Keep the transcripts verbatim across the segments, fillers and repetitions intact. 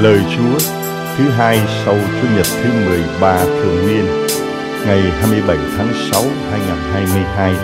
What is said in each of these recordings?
Lời Chúa thứ hai sau Chủ nhật thứ mười ba thường niên, ngày hai mươi bảy tháng sáu năm hai nghìn không trăm hai mươi hai.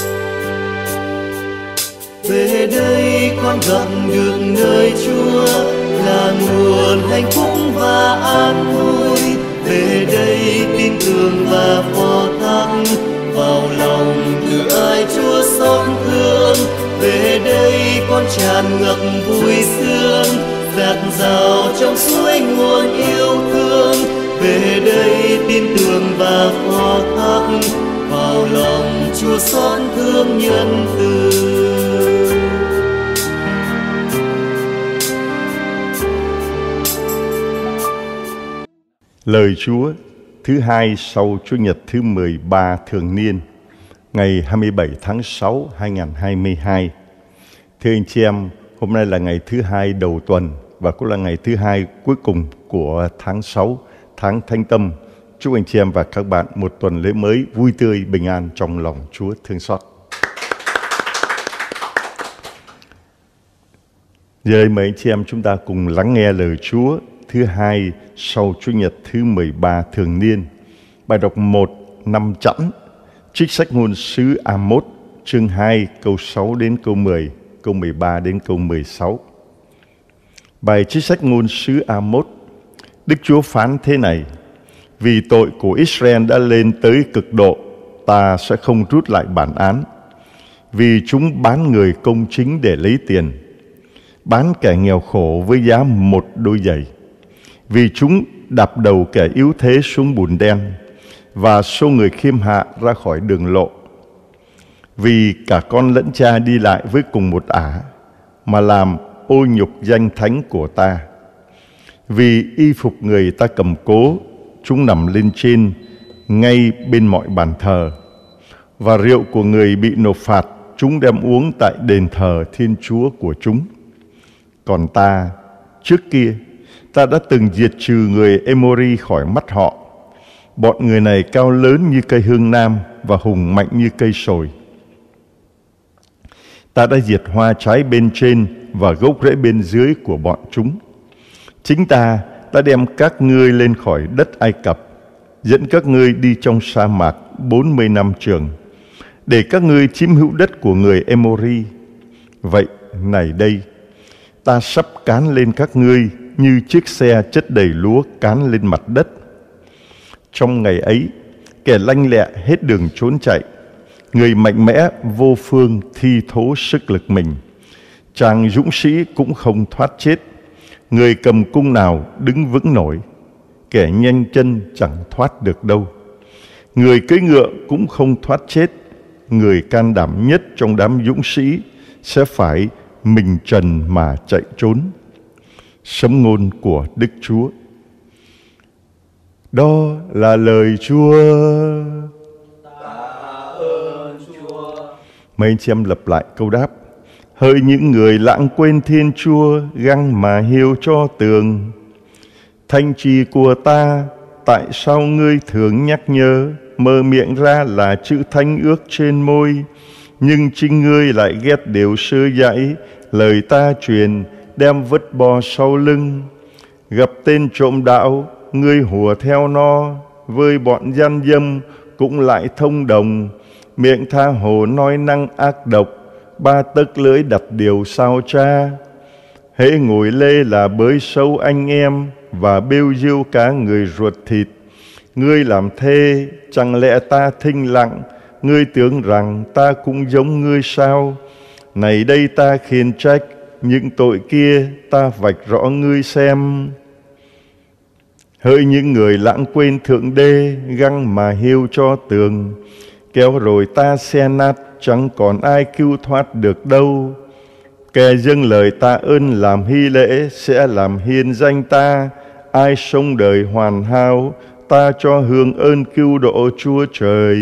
Về đây con gặp được nơi Chúa là nguồn hạnh phúc và an vui. Về đây tin tưởng và phó thác vào lòng từ ai Chúa xót thương. Về đây con tràn ngập vui sướng, dạt dào trong suối nguồn yêu thương. Về đây tin tưởng và phó thác vào lòng Chúa xót thương nhân từ. Lời Chúa thứ hai sau Chủ nhật thứ mười ba thường niên, ngày hai mươi bảy tháng sáu năm hai nghìn không trăm hai mươi hai. Thưa anh chị em, hôm nay là ngày thứ hai đầu tuần và cũng là ngày thứ hai cuối cùng của tháng sáu, tháng Thánh Tâm. Chúc anh chị em và các bạn một tuần lễ mới vui tươi, bình an trong lòng Chúa thương xót. Giờ đây mời anh chị em chúng ta cùng lắng nghe lời Chúa thứ hai sau Chủ nhật thứ mười ba thường niên. Bài đọc một năm chẵn, trích sách ngôn sứ Amos chương hai câu sáu đến câu mười, câu mười ba đến câu mười sáu. Bài trích sách ngôn sứ Amos, Đức Chúa phán thế này: vì tội của Israel đã lên tới cực độ, ta sẽ không rút lại bản án. Vì chúng bán người công chính để lấy tiền, bán kẻ nghèo khổ với giá một đôi giày. Vì chúng đạp đầu kẻ yếu thế xuống bùn đen và xô người khiêm hạ ra khỏi đường lộ. Vì cả con lẫn cha đi lại với cùng một ả, mà làm ô nhục danh thánh của ta. Vì y phục người ta cầm cố, chúng nằm lên trên ngay bên mọi bàn thờ. Và rượu của người bị nộp phạt, chúng đem uống tại đền thờ Thiên Chúa của chúng. Còn ta, trước kia, ta đã từng diệt trừ người Emori khỏi mắt họ. Bọn người này cao lớn như cây hương nam và hùng mạnh như cây sồi. Ta đã diệt hoa trái bên trên và gốc rễ bên dưới của bọn chúng. Chính ta đã đem các ngươi lên khỏi đất Ai Cập, dẫn các ngươi đi trong sa mạc bốn mươi năm trường, để các ngươi chiếm hữu đất của người Emori. Vậy này đây, ta sắp cán lên các ngươi như chiếc xe chất đầy lúa cán lên mặt đất. Trong ngày ấy, kẻ lanh lẹ hết đường trốn chạy, người mạnh mẽ vô phương thi thố sức lực mình. Chàng dũng sĩ cũng không thoát chết, người cầm cung nào đứng vững nổi. Kẻ nhanh chân chẳng thoát được đâu. Người cưỡi ngựa cũng không thoát chết, người can đảm nhất trong đám dũng sĩ sẽ phải mình trần mà chạy trốn. Sấm ngôn của Đức Chúa. Đó là lời Chúa. Tạ ơn Chúa. Mấy anh chị em lặp lại câu đáp. Hỡi những người lãng quên Thiên Chúa, găng mà hiu cho tường. Thanh trì của ta, tại sao ngươi thường nhắc nhớ, mở miệng ra là chữ thánh ước trên môi, nhưng chính ngươi lại ghét điều sơ dạy, lời ta truyền đem vứt bỏ sau lưng. Gặp tên trộm đạo, ngươi hùa theo nó, với bọn gian dâm cũng lại thông đồng. Miệng tha hồ nói năng ác độc, ba tấc lưỡi đặt điều sao cha. Hễ ngồi lê là bới sâu anh em, và bêu diêu cả người ruột thịt. Ngươi làm thê, chẳng lẽ ta thinh lặng, ngươi tưởng rằng ta cũng giống ngươi sao? Này đây ta khiển trách, những tội kia ta vạch rõ ngươi xem. Hỡi những người lãng quên Thượng Đế, găng mà hiu cho tường. Kéo rồi ta xe nát, chẳng còn ai cứu thoát được đâu. Kẻ dâng lời ta ơn làm hy lễ, sẽ làm hiền danh ta. Ai sống đời hoàn hảo, ta cho hưởng ơn cứu độ Chúa Trời.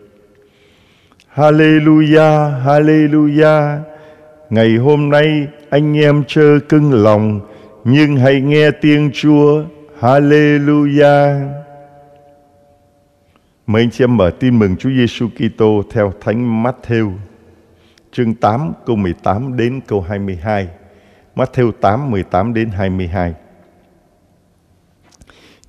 Hallelujah, hallelujah. Ngày hôm nay anh em chớ cứng lòng, nhưng hãy nghe tiếng Chúa. Hallelujah. Mời anh chị em mở tin mừng Chúa Giêsu Kitô theo Thánh Matthew, chương tám câu mười tám đến câu hai mươi hai. Matthew tám mười tám đến hai mươi hai.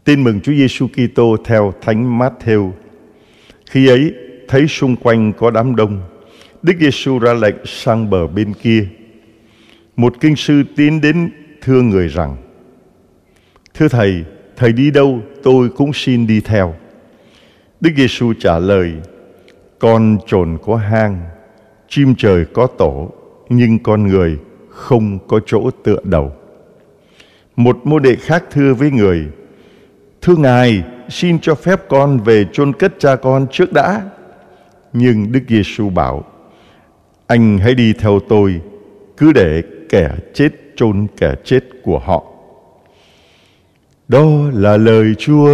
Tin mừng Chúa Giêsu Kitô theo Thánh Mát-thêu. Khi ấy, thấy xung quanh có đám đông, Đức Giêsu ra lệnh sang bờ bên kia. Một kinh sư tiến đến thưa người rằng: Thưa Thầy, Thầy đi đâu tôi cũng xin đi theo. Đức Giêsu trả lời: Con trồn có hang, chim trời có tổ, nhưng con người không có chỗ tựa đầu. Một môn đệ khác thưa với người: Thưa Ngài, xin cho phép con về chôn cất cha con trước đã. Nhưng Đức Giêsu bảo: Anh hãy đi theo tôi, cứ để kẻ chết chôn kẻ chết của họ. Đó là lời Chúa.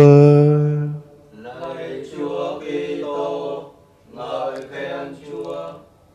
Lạy Chúa Kitô, ngợi khen Chúa.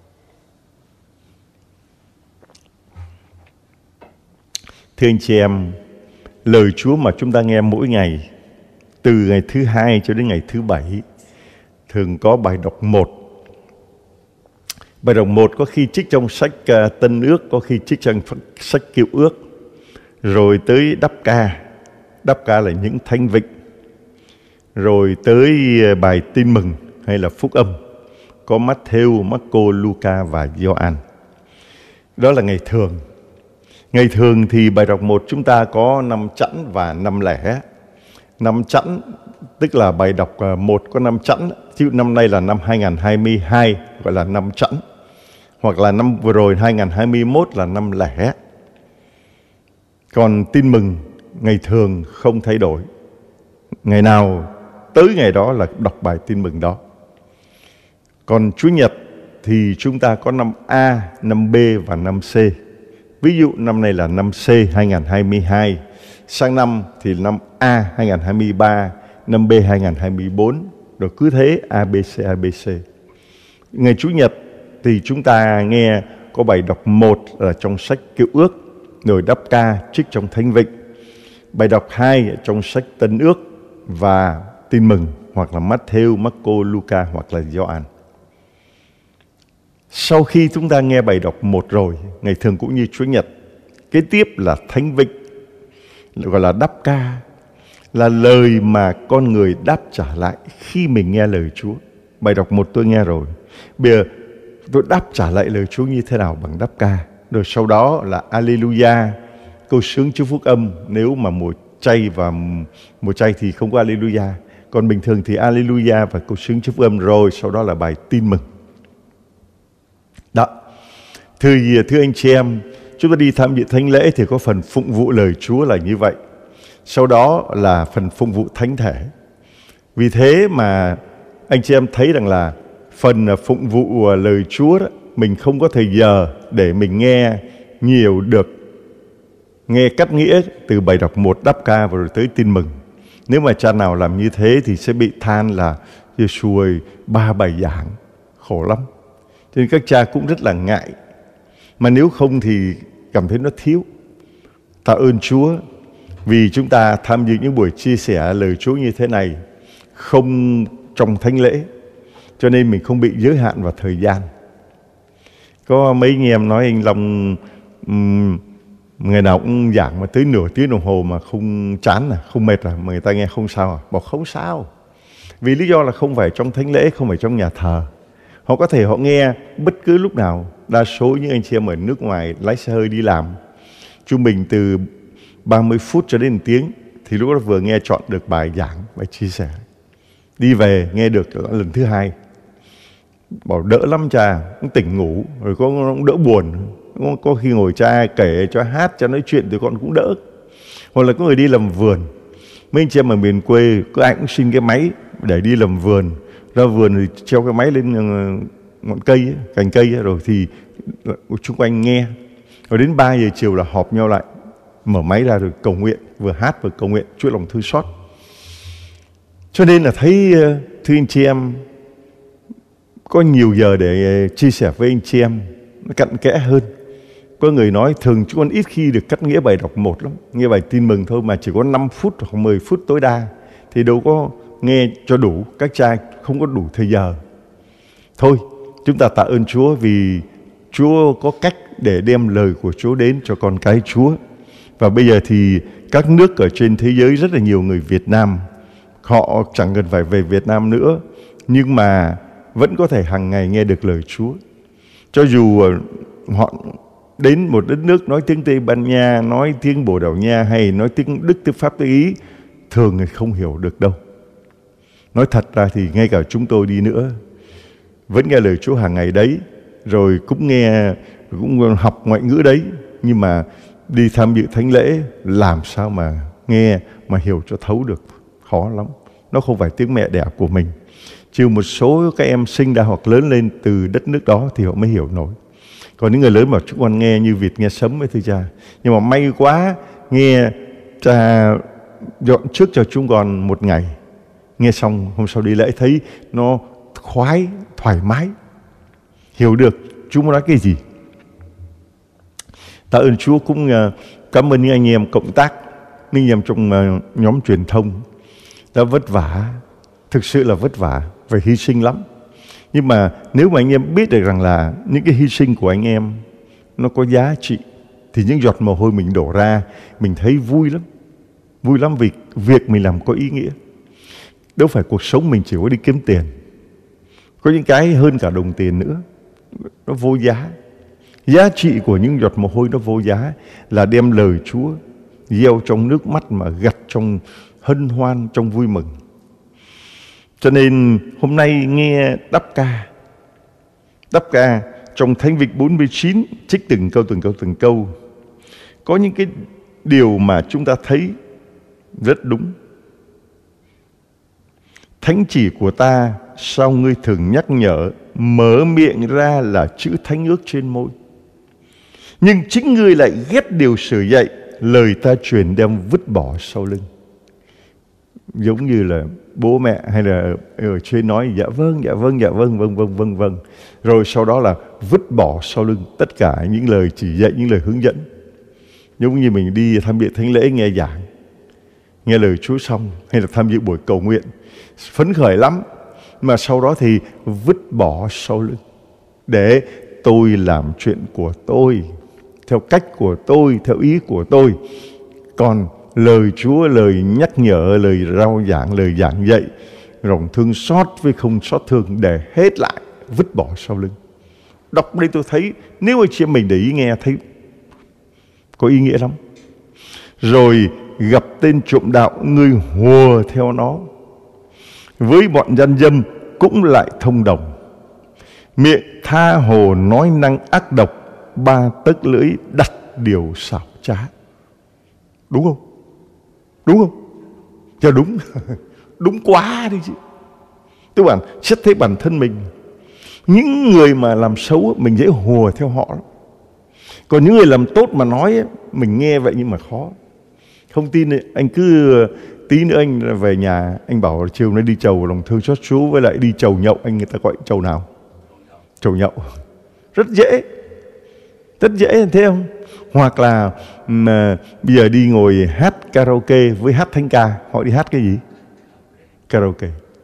Thưa anh chị em, lời Chúa mà chúng ta nghe mỗi ngày, từ ngày thứ hai cho đến ngày thứ bảy, thường có bài đọc một. Bài đọc một có khi trích trong sách Tân Ước, có khi trích trong sách Cựu Ước. Rồi tới đáp ca, đáp ca là những thánh vịnh. Rồi tới bài tin mừng hay là phúc âm, có Mát-thêu, Mác-cô, Luca và Gioan. Đó là ngày thường. Ngày thường thì bài đọc một chúng ta có năm chẵn và năm lẻ. Năm chẵn tức là bài đọc một có năm chẵn, chứ năm nay là năm hai nghìn không trăm hai mươi hai gọi là năm chẵn. Hoặc là năm vừa rồi hai nghìn không trăm hai mươi mốt là năm lẻ. Còn tin mừng ngày thường không thay đổi. Ngày nào tới ngày đó là đọc bài tin mừng đó. Còn Chủ nhật thì chúng ta có năm A, năm B và năm C. Ví dụ năm nay là năm C hai nghìn không trăm hai mươi hai, sang năm thì năm A hai nghìn không trăm hai mươi ba, năm B hai nghìn không trăm hai mươi bốn, rồi cứ thế A B C A B C. Ngày Chủ nhật thì chúng ta nghe có bài đọc một là trong sách Cựu Ước, rồi đáp ca trích trong Thánh Vịnh. Bài đọc hai trong sách Tân Ước và tin mừng hoặc là Mát-thêu, Mác-cô, Luca hoặc là Gioan. Sau khi chúng ta nghe bài đọc một rồi, ngày thường cũng như Chúa Nhật, kế tiếp là Thánh Vịnh, gọi là đáp ca, là lời mà con người đáp trả lại khi mình nghe lời Chúa. Bài đọc một tôi nghe rồi, bây giờ tôi đáp trả lại lời Chúa như thế nào bằng đáp ca. Rồi sau đó là Alleluia, câu sướng Chúa Phúc Âm. Nếu mà mùa chay và mùa chay thì không có Alleluia, còn bình thường thì Alleluia và câu sướng Chúa Phúc Âm. Rồi sau đó là bài tin mừng. Đó. Thưa, thưa anh chị em, chúng ta đi tham dự thánh lễ thì có phần phụng vụ lời Chúa là như vậy. Sau đó là phần phụng vụ thánh thể. Vì thế mà anh chị em thấy rằng là phần phụng vụ lời Chúa đó, mình không có thời giờ để mình nghe nhiều được, nghe cắt nghĩa từ bài đọc một đáp ca và rồi tới tin mừng. Nếu mà cha nào làm như thế thì sẽ bị than là Giê-xu ơi, ba bài giảng khổ lắm. Cho nên các cha cũng rất là ngại. Mà nếu không thì cảm thấy nó thiếu. Tạ ơn Chúa vì chúng ta tham dự những buổi chia sẻ lời Chúa như thế này không trong thánh lễ, cho nên mình không bị giới hạn vào thời gian. Có mấy anh em nói anh Long um, ngày nào cũng giảng mà tới nửa tiếng đồng hồ mà không chán à, không mệt à, mà người ta nghe không sao à? Bảo không sao. Vì lý do là không phải trong thánh lễ, không phải trong nhà thờ. Họ có thể họ nghe bất cứ lúc nào. Đa số những anh chị em ở nước ngoài lái xe hơi đi làm, trung bình từ ba mươi phút cho đến một tiếng, thì lúc đó vừa nghe chọn được bài giảng, bài chia sẻ. Đi về nghe được lần thứ hai, bảo đỡ lắm cha, cũng tỉnh ngủ, rồi có cũng đỡ buồn. Có, có khi ngồi cha kể cho hát, cho nói chuyện thì con cũng đỡ. Hoặc là có người đi làm vườn. Mấy anh chị em ở miền quê, có ai cũng xin cái máy để đi làm vườn. Ra vườn thì treo cái máy lên ngọn cây, cành cây, rồi thì chung quanh nghe. Rồi đến ba giờ chiều là họp nhau lại, mở máy ra rồi cầu nguyện, vừa hát vừa cầu nguyện, Chúa lòng thương xót. Cho nên là thấy, thưa anh chị em, có nhiều giờ để chia sẻ với anh chị em, nó cặn kẽ hơn. Có người nói thường chúng con ít khi được cắt nghĩa bài đọc một lắm, nghe bài tin mừng thôi mà chỉ có năm phút hoặc mười phút tối đa, thì đâu có nghe cho đủ, các cha không có đủ thời giờ. Thôi, chúng ta tạ ơn Chúa vì Chúa có cách để đem lời của Chúa đến cho con cái Chúa. Và bây giờ thì các nước ở trên thế giới, rất là nhiều người Việt Nam, họ chẳng cần phải về Việt Nam nữa, nhưng mà vẫn có thể hàng ngày nghe được lời Chúa. Cho dù họ đến một đất nước nói tiếng Tây Ban Nha, nói tiếng Bồ Đào Nha hay nói tiếng Đức, tiếng Pháp, tiếng Ý, thường người không hiểu được đâu. Nói thật ra thì ngay cả chúng tôi đi nữa vẫn nghe lời Chúa hàng ngày đấy, rồi cũng nghe, cũng học ngoại ngữ đấy, nhưng mà đi tham dự thánh lễ làm sao mà nghe mà hiểu cho thấu được, khó lắm. Nó không phải tiếng mẹ đẻ của mình. Trừ một số các em sinh ra hoặc lớn lên từ đất nước đó thì họ mới hiểu nổi. Còn những người lớn mà chúng con nghe như vịt nghe sấm ấy thưa cha. Nhưng mà may quá, nghe cha dọn trước cho chúng con một ngày, nghe xong hôm sau đi lễ thấy nó khoái, thoải mái, hiểu được Chúa muốn nói cái gì. Tạ ơn Chúa. Cũng cảm ơn những anh em cộng tác, những anh em trong nhóm truyền thông đã vất vả, thực sự là vất vả, phải hy sinh lắm. Nhưng mà nếu mà anh em biết được rằng là những cái hy sinh của anh em nó có giá trị, thì những giọt mồ hôi mình đổ ra, mình thấy vui lắm. Vui lắm vì việc mình làm có ý nghĩa. Đâu phải cuộc sống mình chỉ có đi kiếm tiền. Có những cái hơn cả đồng tiền nữa, nó vô giá. Giá trị của những giọt mồ hôi nó vô giá, là đem lời Chúa gieo trong nước mắt mà gặt trong hân hoan, trong vui mừng. Cho nên hôm nay nghe đáp ca, đáp ca trong Thánh Vịnh bốn mươi chín, trích từng câu từng câu từng câu, có những cái điều mà chúng ta thấy rất đúng. Thánh chỉ của ta sao ngươi thường nhắc nhở, mở miệng ra là chữ thánh ước trên môi. Nhưng chính ngươi lại ghét điều sửa dạy, lời ta truyền đem vứt bỏ sau lưng. Giống như là bố mẹ hay là ở trên nói dạ vâng, dạ vâng, dạ vâng, vâng, vâng, vâng, vâng. Rồi sau đó là vứt bỏ sau lưng tất cả những lời chỉ dạy, những lời hướng dẫn. Giống như mình đi tham dự thánh lễ nghe giảng, nghe lời Chúa xong, hay là tham dự buổi cầu nguyện, phấn khởi lắm, mà sau đó thì vứt bỏ sau lưng, để tôi làm chuyện của tôi, theo cách của tôi, theo ý của tôi. Còn lời Chúa, lời nhắc nhở, lời rao giảng, lời giảng dạy, lòng thương xót với không xót thương, để hết lại, vứt bỏ sau lưng. Đọc đây tôi thấy, nếu anh chị em mình để ý nghe, thấy có ý nghĩa lắm. Rồi gặp tên trộm đạo, ngươi hùa theo nó, với bọn gian dâm cũng lại thông đồng. Miệng tha hồ nói năng ác độc, ba tấc lưỡi đặt điều xảo trá. Đúng không? Đúng không? Cho đúng. Đúng quá đi chứ. Tôi bảo xét thấy bản thân mình, những người mà làm xấu mình dễ hùa theo họ lắm. Còn những người làm tốt mà nói, mình nghe vậy nhưng mà khó. Không tin anh cứ tí nữa anh về nhà, anh bảo chiều nay đi chầu lòng thương xót Chúa, với lại đi chầu nhậu. Anh người ta gọi chầu nào? Chầu nhậu. Rất dễ. Rất dễ, thấy không? Hoặc là mà bây giờ đi ngồi hát karaoke với hát thánh ca. Họ đi hát cái gì? Karaoke.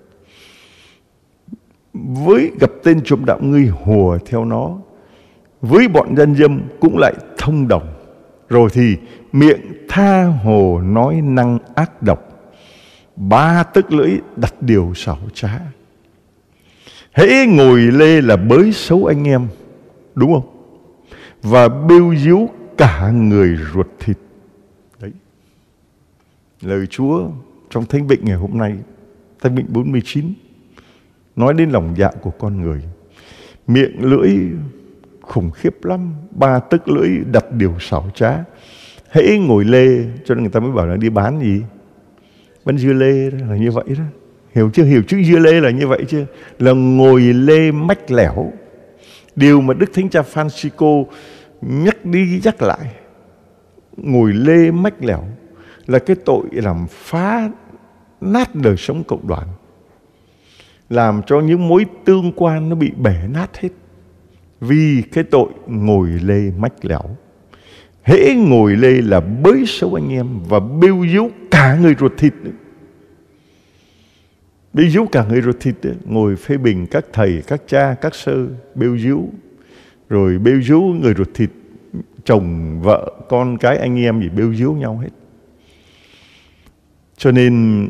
Với gặp tên trộm đạo, ngươi hùa theo nó, với bọn gian dâm cũng lại thông đồng. Rồi thì miệng tha hồ nói năng ác độc, ba tấc lưỡi đặt điều xảo trá. Hễ ngồi lê là bới xấu anh em, đúng không? Và bêu díu cả người ruột thịt. Đấy, lời Chúa trong Thánh Vịnh ngày hôm nay, Thánh Vịnh bốn mươi chín, nói đến lòng dạ của con người. Miệng lưỡi khủng khiếp lắm, ba tấc lưỡi đặt điều xảo trá. Hễ ngồi lê, cho nên người ta mới bảo là đi bán gì? Bán dưa lê đó, là như vậy đó. Hiểu chưa? Hiểu chữ dưa lê là như vậy chưa? Là ngồi lê mách lẻo. Điều mà Đức Thánh Cha Francisco nhắc đi nhắc lại, ngồi lê mách lẻo là cái tội làm phá nát đời sống cộng đoàn, làm cho những mối tương quan nó bị bể nát hết, vì cái tội ngồi lê mách lẻo. Hễ ngồi lê là bới xấu anh em và bêu díu cả người ruột thịt nữa. Bêu díu cả người ruột thịt nữa. Ngồi phê bình các thầy, các cha, các sơ, bêu díu. Rồi bêu díu người ruột thịt, chồng, vợ, con cái, anh em gì bêu díu nhau hết. Cho nên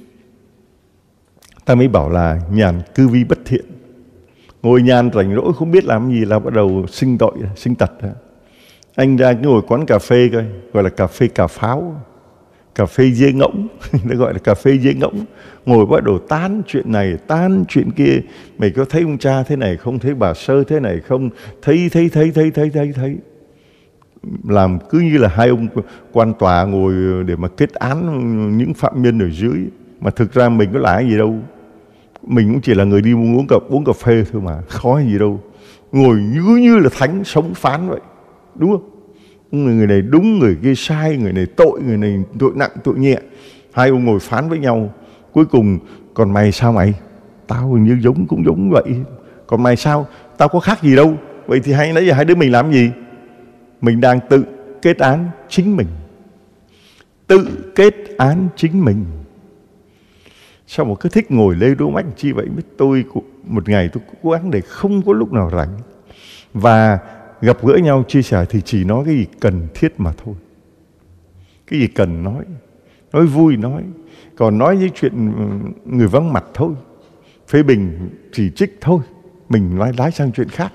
ta mới bảo là nhàn cư vi bất thiện. Ngồi nhàn rảnh rỗi không biết làm gì là bắt đầu sinh tội, sinh tật. Anh ra cái ngồi quán cà phê coi, gọi là cà phê cà pháo, cà phê dê ngỗng, nó gọi là cà phê dê ngỗng. Ngồi bắt đầu tán chuyện này, tán chuyện kia. Mày có thấy ông cha thế này không? Thấy bà Sơ thế này không? Thấy, thấy, thấy, thấy, thấy, thấy, thấy. Làm cứ như là hai ông quan tòa ngồi để mà kết án những phạm nhân ở dưới. Mà thực ra mình có là gì đâu. Mình cũng chỉ là người đi uống cà, uống cà phê thôi mà, khó gì đâu. Ngồi như, như là thánh sống phán vậy, đúng không? Người này đúng, người kia sai, người này tội, người này tội nặng, tội nhẹ. Hai ông ngồi phán với nhau. Cuối cùng, còn mày sao mày? Tao hình như giống cũng giống vậy. Còn mày sao? Tao có khác gì đâu. Vậy thì hay nãy giờ hai đứa mình làm gì? Mình đang tự kết án chính mình. Tự kết án chính mình. Sao mà cứ thích ngồi lê đố mách chi vậy? Tôi một ngày tôi cố gắng để không có lúc nào rảnh. Và gặp gỡ nhau chia sẻ thì chỉ nói cái gì cần thiết mà thôi. Cái gì cần nói. Nói vui nói. Còn nói những chuyện người vắng mặt thôi. Phê bình, chỉ trích thôi. Mình nói lái sang chuyện khác.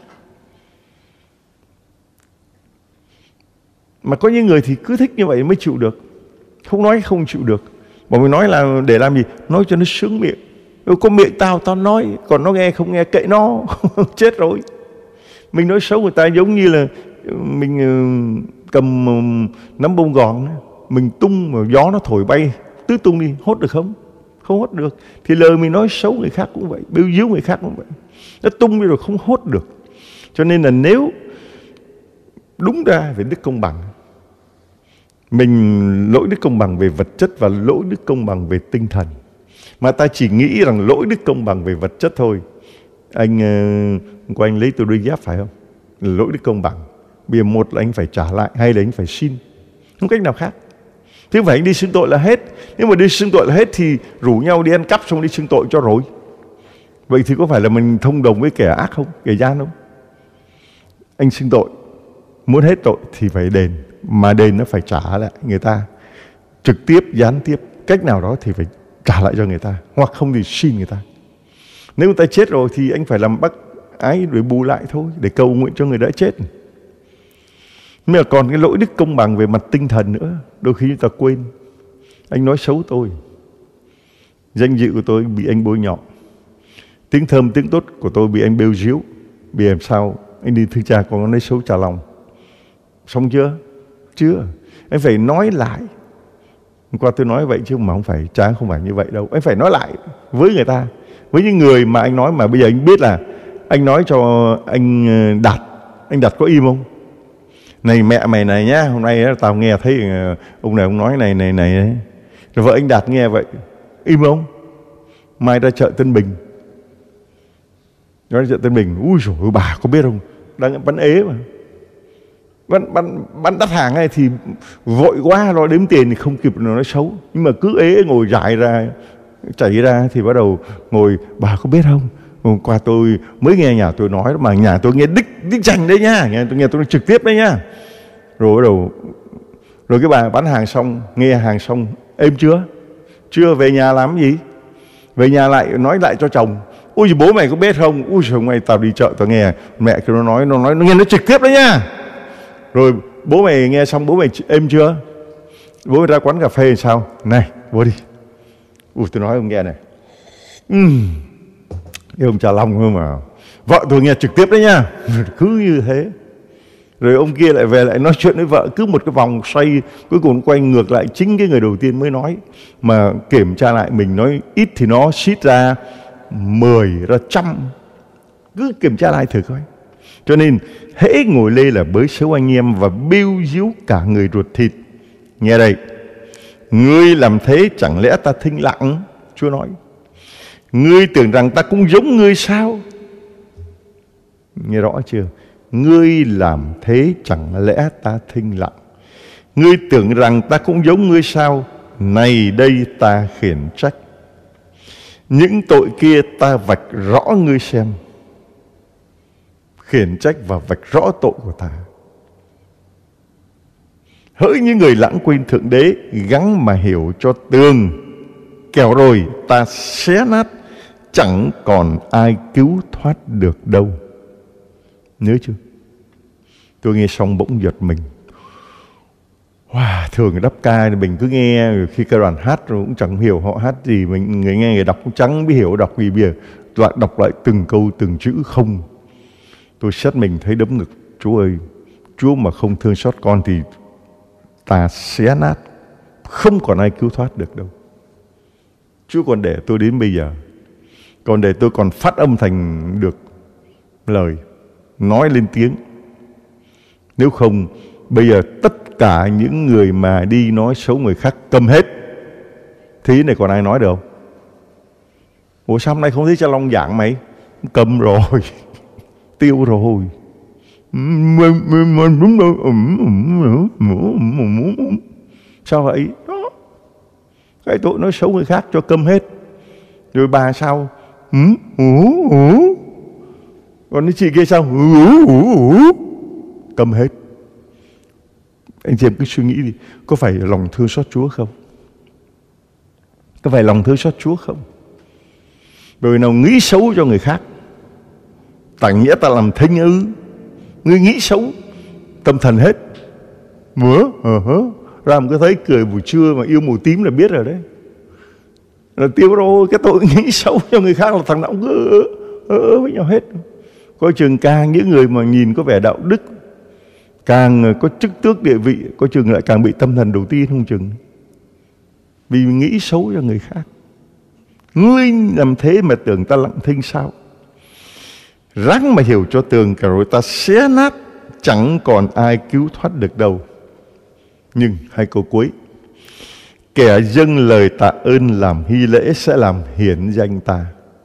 Mà có những người thì cứ thích như vậy mới chịu được. Không nói không chịu được. Mà mình nói là để làm gì? Nói cho nó sướng miệng. Có miệng tao, tao nói. Còn nó nghe không nghe kệ nó. Chết rồi. Mình nói xấu người ta giống như là mình cầm nắm bông gòn, mình tung mà gió nó thổi bay, tứ tung đi, hốt được không? Không hốt được. Thì lời mình nói xấu người khác cũng vậy, bêu díu người khác cũng vậy. Nó tung đi rồi không hốt được. Cho nên là nếu đúng ra về đức công bằng, mình lỗi đức công bằng về vật chất và lỗi đức công bằng về tinh thần. Mà ta chỉ nghĩ rằng lỗi đức công bằng về vật chất thôi. Anh của anh lấy từ đôi dép phải không? Lỗi đức công bằng. Bây giờ một là anh phải trả lại, hai là anh phải xin. Không cách nào khác. Thế không phải anh đi xưng tội là hết. Nếu mà đi xưng tội là hết thì rủ nhau đi ăn cắp xong đi xưng tội cho rồi. Vậy thì có phải là mình thông đồng với kẻ ác không? Kẻ gian không? Anh xưng tội, muốn hết tội thì phải đền. Mà đền nó phải trả lại người ta. Trực tiếp, gián tiếp, cách nào đó thì phải trả lại cho người ta. Hoặc không thì xin người ta. Nếu người ta chết rồi thì anh phải làm bác ái để bù lại thôi, để cầu nguyện cho người đã chết. Nhưng mà còn cái lỗi đức công bằng về mặt tinh thần nữa, đôi khi chúng ta quên. Anh nói xấu tôi, danh dự của tôi bị anh bôi nhọ, tiếng thơm tiếng tốt của tôi bị anh bêu díu. Vì làm sao anh đi thưa cha con nói xấu trả lòng. Xong chưa? Chưa. Anh phải nói lại. Hôm qua tôi nói vậy chứ mà không phải, cha không phải như vậy đâu. Anh phải nói lại với người ta, với những người mà anh nói mà bây giờ anh biết là anh nói cho anh Đạt, anh Đạt có im không? Này mẹ mày này nhá, hôm nay tao nghe thấy ông này ông nói này này này đấy. Rồi vợ anh Đạt nghe vậy, im không? Mai ra chợ Tân Bình. Nói ra chợ Tân Bình, ui dồi ôi bà có biết không? Đang bắn ế mà. Bắn, bắn, bắn đắt hàng này thì vội quá lo đếm tiền thì không kịp nói xấu. Nhưng mà cứ ế ngồi dài ra, chảy ra thì bắt đầu ngồi, bà có biết không? Hôm qua tôi mới nghe nhà tôi nói, mà nhà tôi nghe đích, đích chành đấy nhá, nghe tôi nghe tôi nói trực tiếp đấy nhá. Rồi bắt đầu, rồi cái bà bán hàng xong, nghe hàng xong, êm chưa? Chưa, về nhà làm gì? Về nhà lại nói lại cho chồng. Ui bố mày có biết không? Ui trời mày, tao đi chợ tao nghe mẹ kêu nó nói, nó nói, nó nghe nó trực tiếp đấy nhá. Rồi bố mày nghe xong, bố mày êm chưa? Bố mày ra quán cà phê sao? Này, bố đi. Ui tôi nói ông nghe này. Ừm. Cái ông Trà Long thôi mà. Vợ tôi nghe trực tiếp đấy nha. Cứ như thế. Rồi ông kia lại về lại nói chuyện với vợ. Cứ một cái vòng xoay. Cuối cùng quay ngược lại chính cái người đầu tiên mới nói. Mà kiểm tra lại mình nói ít thì nó xít ra mười ra trăm. Cứ kiểm tra lại thử coi. Cho nên hễ ngồi lê là bới xấu anh em và bêu díu cả người ruột thịt. Nghe đây. Ngươi làm thế chẳng lẽ ta thinh lặng? Chúa nói. Ngươi tưởng rằng ta cũng giống ngươi sao? Nghe rõ chưa? Ngươi làm thế chẳng lẽ ta thinh lặng? Ngươi tưởng rằng ta cũng giống ngươi sao? Này đây ta khiển trách. Những tội kia ta vạch rõ ngươi xem. Khiển trách và vạch rõ tội của ta. Hỡi những người lãng quên Thượng Đế, gắng mà hiểu cho tường, kẻo rồi ta xé nát, chẳng còn ai cứu thoát được đâu. Nhớ chưa? Tôi nghe xong bỗng giật mình. Wow, thường đắp ca thì mình cứ nghe, khi ca đoàn hát rồi cũng chẳng hiểu họ hát gì, mình người nghe người đọc cũng chẳng biết hiểu đọc gì, bây giờ lại đọc lại từng câu từng chữ không. Tôi xét mình thấy đấm ngực. Chúa ơi, Chúa mà không thương xót con thì ta xé nát, không còn ai cứu thoát được đâu. Chúa còn để tôi đến bây giờ, còn để tôi còn phát âm thành được lời, nói lên tiếng. Nếu không, bây giờ tất cả những người mà đi nói xấu người khác câm hết. Thế này còn ai nói được không? Ủa sao hôm nay không thấy Cha Long giảng mày? Câm rồi, tiêu rồi. Sao vậy? Đó, cái tội nói xấu người khác cho câm hết. Rồi bà sao? Còn cái chị kia sao? Câm hết. Anh chị em cứ suy nghĩ đi, có phải lòng thương xót Chúa không? Có phải lòng thương xót Chúa không? Bởi nào nghĩ xấu cho người khác, tặng nghĩa ta làm thinh ư? Ngươi nghĩ xấu, tâm thần hết. Mửa, ờ hớ, ra một cái thấy cười buổi trưa mà yêu màu tím là biết rồi đấy. Là tiêu rồi, cái tội nghĩ xấu cho người khác là thằng nào cũng cứ ớ ớ với nhau hết. Coi chừng càng những người mà nhìn có vẻ đạo đức, càng có chức tước địa vị, coi chừng lại càng bị tâm thần đầu tiên không chừng. Vì nghĩ xấu cho người khác. Ngươi làm thế mà tưởng ta lặng thinh sao? Ráng mà hiểu cho tường, cả rồi ta xé nát, chẳng còn ai cứu thoát được đâu. Nhưng hai câu cuối: kẻ dâng lời tạ ơn làm hy lễ sẽ làm hiển danh ta.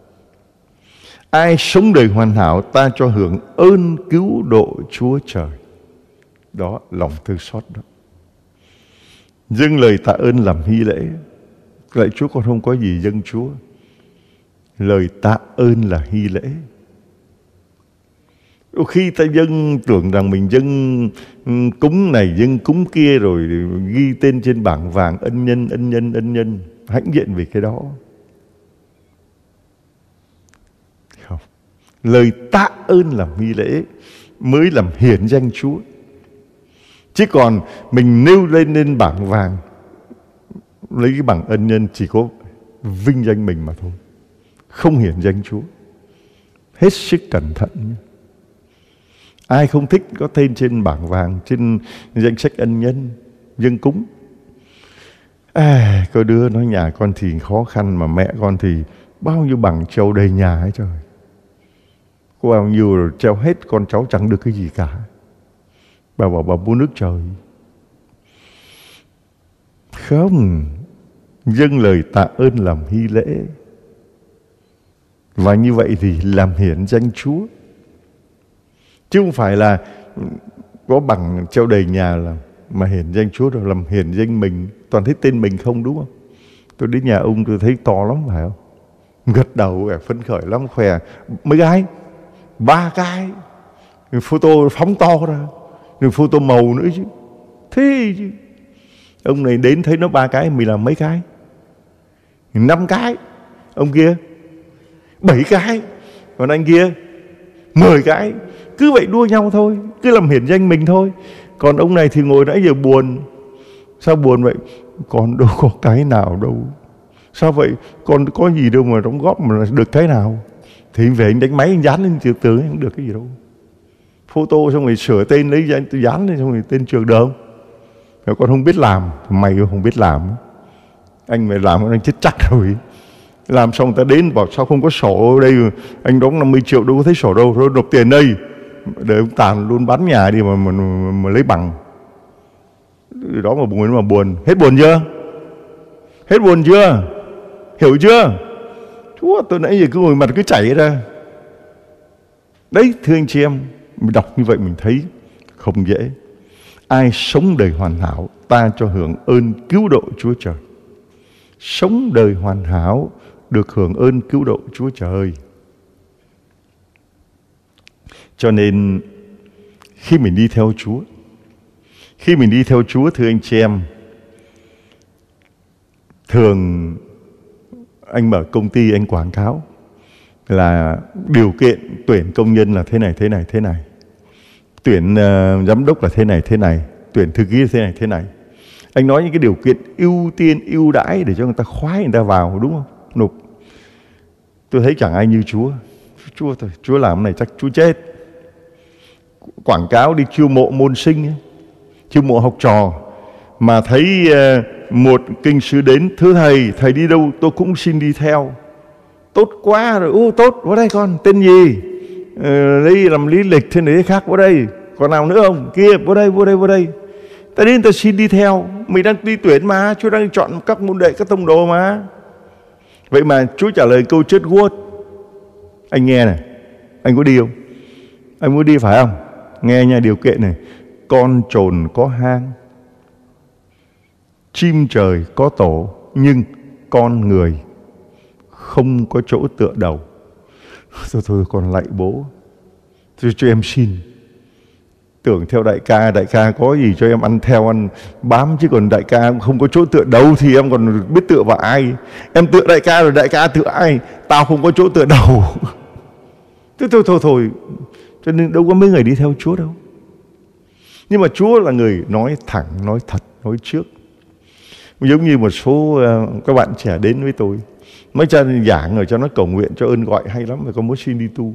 Ai sống đời hoàn hảo, ta cho hưởng ơn cứu độ Chúa Trời. Đó, lòng thương xót đó. Dâng lời tạ ơn làm hy lễ. Lạy Chúa, con không có gì dâng Chúa. Lời tạ ơn là hy lễ. Đôi khi ta dâng tưởng rằng mình dâng cúng này dâng cúng kia rồi ghi tên trên bảng vàng ân nhân ân nhân ân nhân, hãnh diện về cái đó. Không, lời tạ ơn làm nghi lễ mới làm hiển danh Chúa. Chứ còn mình nêu lên lên bảng vàng, lấy cái bảng ân nhân chỉ có vinh danh mình mà thôi, không hiển danh Chúa. Hết sức cẩn thận nhé. Ai không thích có tên trên bảng vàng, trên danh sách ân nhân, dâng cúng. À, có đứa nói nhà con thì khó khăn mà mẹ con thì bao nhiêu bằng treo đầy nhà ấy trời. Có bao nhiêu rồi treo hết, con cháu chẳng được cái gì cả. Bà bảo bà mua nước trời. Không, dâng lời tạ ơn làm hy lễ. Và như vậy thì làm hiển danh Chúa. Chứ không phải là có bằng treo đầy nhà là mà hiển danh Chúa rồi, làm hiển danh mình. Toàn thấy tên mình không, đúng không? Tôi đến nhà ông tôi thấy to lắm phải không? Gật đầu phấn khởi lắm, khỏe. Mấy cái? Ba cái. Photo phóng to ra. Rồi photo màu nữa chứ. Thế chứ. Ông này đến thấy nó ba cái, mình làm mấy cái? Năm cái. Ông kia bảy cái. Còn anh kia mười cái. Cứ vậy đua nhau thôi, cứ làm hiển danh mình thôi. Còn ông này thì ngồi nãy giờ buồn. Sao buồn vậy? Con đâu có cái nào đâu. Sao vậy? Con có gì đâu mà đóng góp mà được cái nào. Thì về anh đánh máy anh dán lên trường tường không được cái gì đâu. Photo xong rồi sửa tên lấy dán lên xong rồi tên trường được không? Nếu con không biết làm, mày không biết làm. Anh mày làm anh chết chắc rồi. Làm xong ta đến bảo sao không có sổ ở đây, anh đóng năm mươi triệu đâu có thấy sổ đâu, thôi nộp tiền đây để ông tàn luôn bán nhà đi mà, mà, mà, mà lấy bằng. Đó mà buồn mà buồn. Hết buồn chưa? Hết buồn chưa? Hiểu chưa? Chúa, tôi nãy giờ cứ ngồi mặt cứ chảy ra. Đấy, thưa anh chị em, mình đọc như vậy mình thấy không dễ. Ai sống đời hoàn hảo, ta cho hưởng ơn cứu độ Chúa Trời. Sống đời hoàn hảo được hưởng ơn cứu độ Chúa Trời. Cho nên khi mình đi theo Chúa, Khi mình đi theo Chúa, thưa anh chị em, thường anh mở công ty, anh quảng cáo là điều kiện tuyển công nhân là thế này, thế này, thế này. Tuyển uh, giám đốc là thế này, thế này. Tuyển thư ký thế này, thế này. Anh nói những cái điều kiện ưu tiên, ưu đãi để cho người ta khoái người ta vào, đúng không? Nộp. Tôi thấy chẳng ai như Chúa. Chúa thôi, Chúa làm cái này chắc Chúa chết. Quảng cáo đi chiêu mộ môn sinh ấy, chiêu mộ học trò, mà thấy uh, một kinh sư đến: thưa thầy, thầy đi đâu tôi cũng xin đi theo. Tốt quá rồi, ô tốt, vào đây con, tên gì? Ờ, đây làm lý lịch thế này thế khác, vào đây. Còn nào nữa không? Kia, vào đây, vào đây, vào đây. Ta đến ta xin đi theo. Mình đang đi tuyển mà, Chúa đang chọn các môn đệ, các tông đồ mà. Vậy mà Chúa trả lời câu chết guốt. Anh nghe này, anh có đi không? Anh muốn đi phải không? Nghe nha, điều kiện này: con trồn có hang, chim trời có tổ, nhưng con người không có chỗ tựa đầu. Thôi thôi, con lạy bố, cho, cho em xin. Tưởng theo đại ca, đại ca có gì cho em ăn theo, ăn bám, chứ còn đại ca không có chỗ tựa đầu thì em còn biết tựa vào ai? Em tựa đại ca rồi đại ca tựa ai? Tao không có chỗ tựa đầu. Thôi thôi thôi thôi. Cho nên đâu có mấy người đi theo Chúa đâu. Nhưng mà Chúa là người nói thẳng, nói thật, nói trước. Giống như một số uh, các bạn trẻ đến với tôi, nói cho giảng rồi cho nó cầu nguyện cho ơn gọi hay lắm, mà con muốn xin đi tu.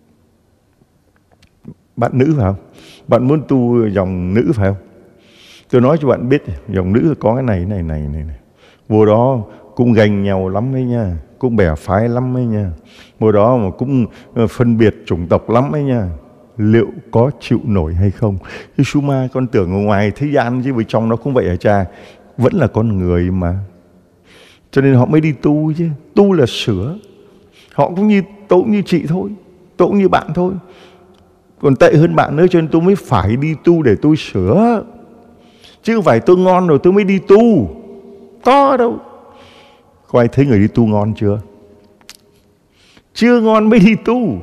Bạn nữ phải không? Bạn muốn tu dòng nữ phải không? Tôi nói cho bạn biết, dòng nữ có cái này, này, này, này, này. Vô đó cũng ganh nhau lắm ấy nha, cũng bè phái lắm ấy nha. Vô đó mà cũng phân biệt chủng tộc lắm ấy nha. Liệu có chịu nổi hay không? Giê-xu ma, con tưởng ở ngoài thế gian chứ, vì trong nó cũng vậy hả cha? Vẫn là con người mà. Cho nên họ mới đi tu chứ. Tu là sửa. Họ cũng như tôi, cũng như chị thôi, tôi cũng như bạn thôi. Còn tệ hơn bạn nữa, cho nên tôi mới phải đi tu để tôi sửa. Chứ không phải tôi ngon rồi tôi mới đi tu. Có đâu. Có ai thấy người đi tu ngon chưa? Chưa ngon mới đi tu.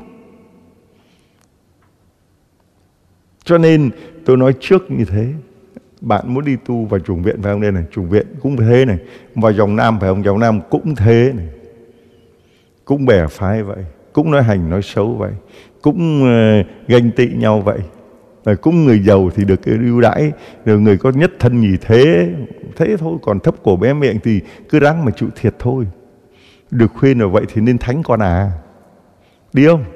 Cho nên tôi nói trước như thế. Bạn muốn đi tu vào chủng viện phải không? Đây này, chủng viện cũng thế này. Vào dòng Nam phải không? Dòng Nam cũng thế này. Cũng bè phái vậy, cũng nói hành nói xấu vậy, cũng uh, ganh tị nhau vậy. Rồi cũng người giàu thì được cái ưu đãi, rồi người có nhất thân nhì thế, thế thôi. Còn thấp cổ bé miệng thì cứ ráng mà chịu thiệt thôi. Được khuyên rồi vậy thì nên thánh con à. Đi không?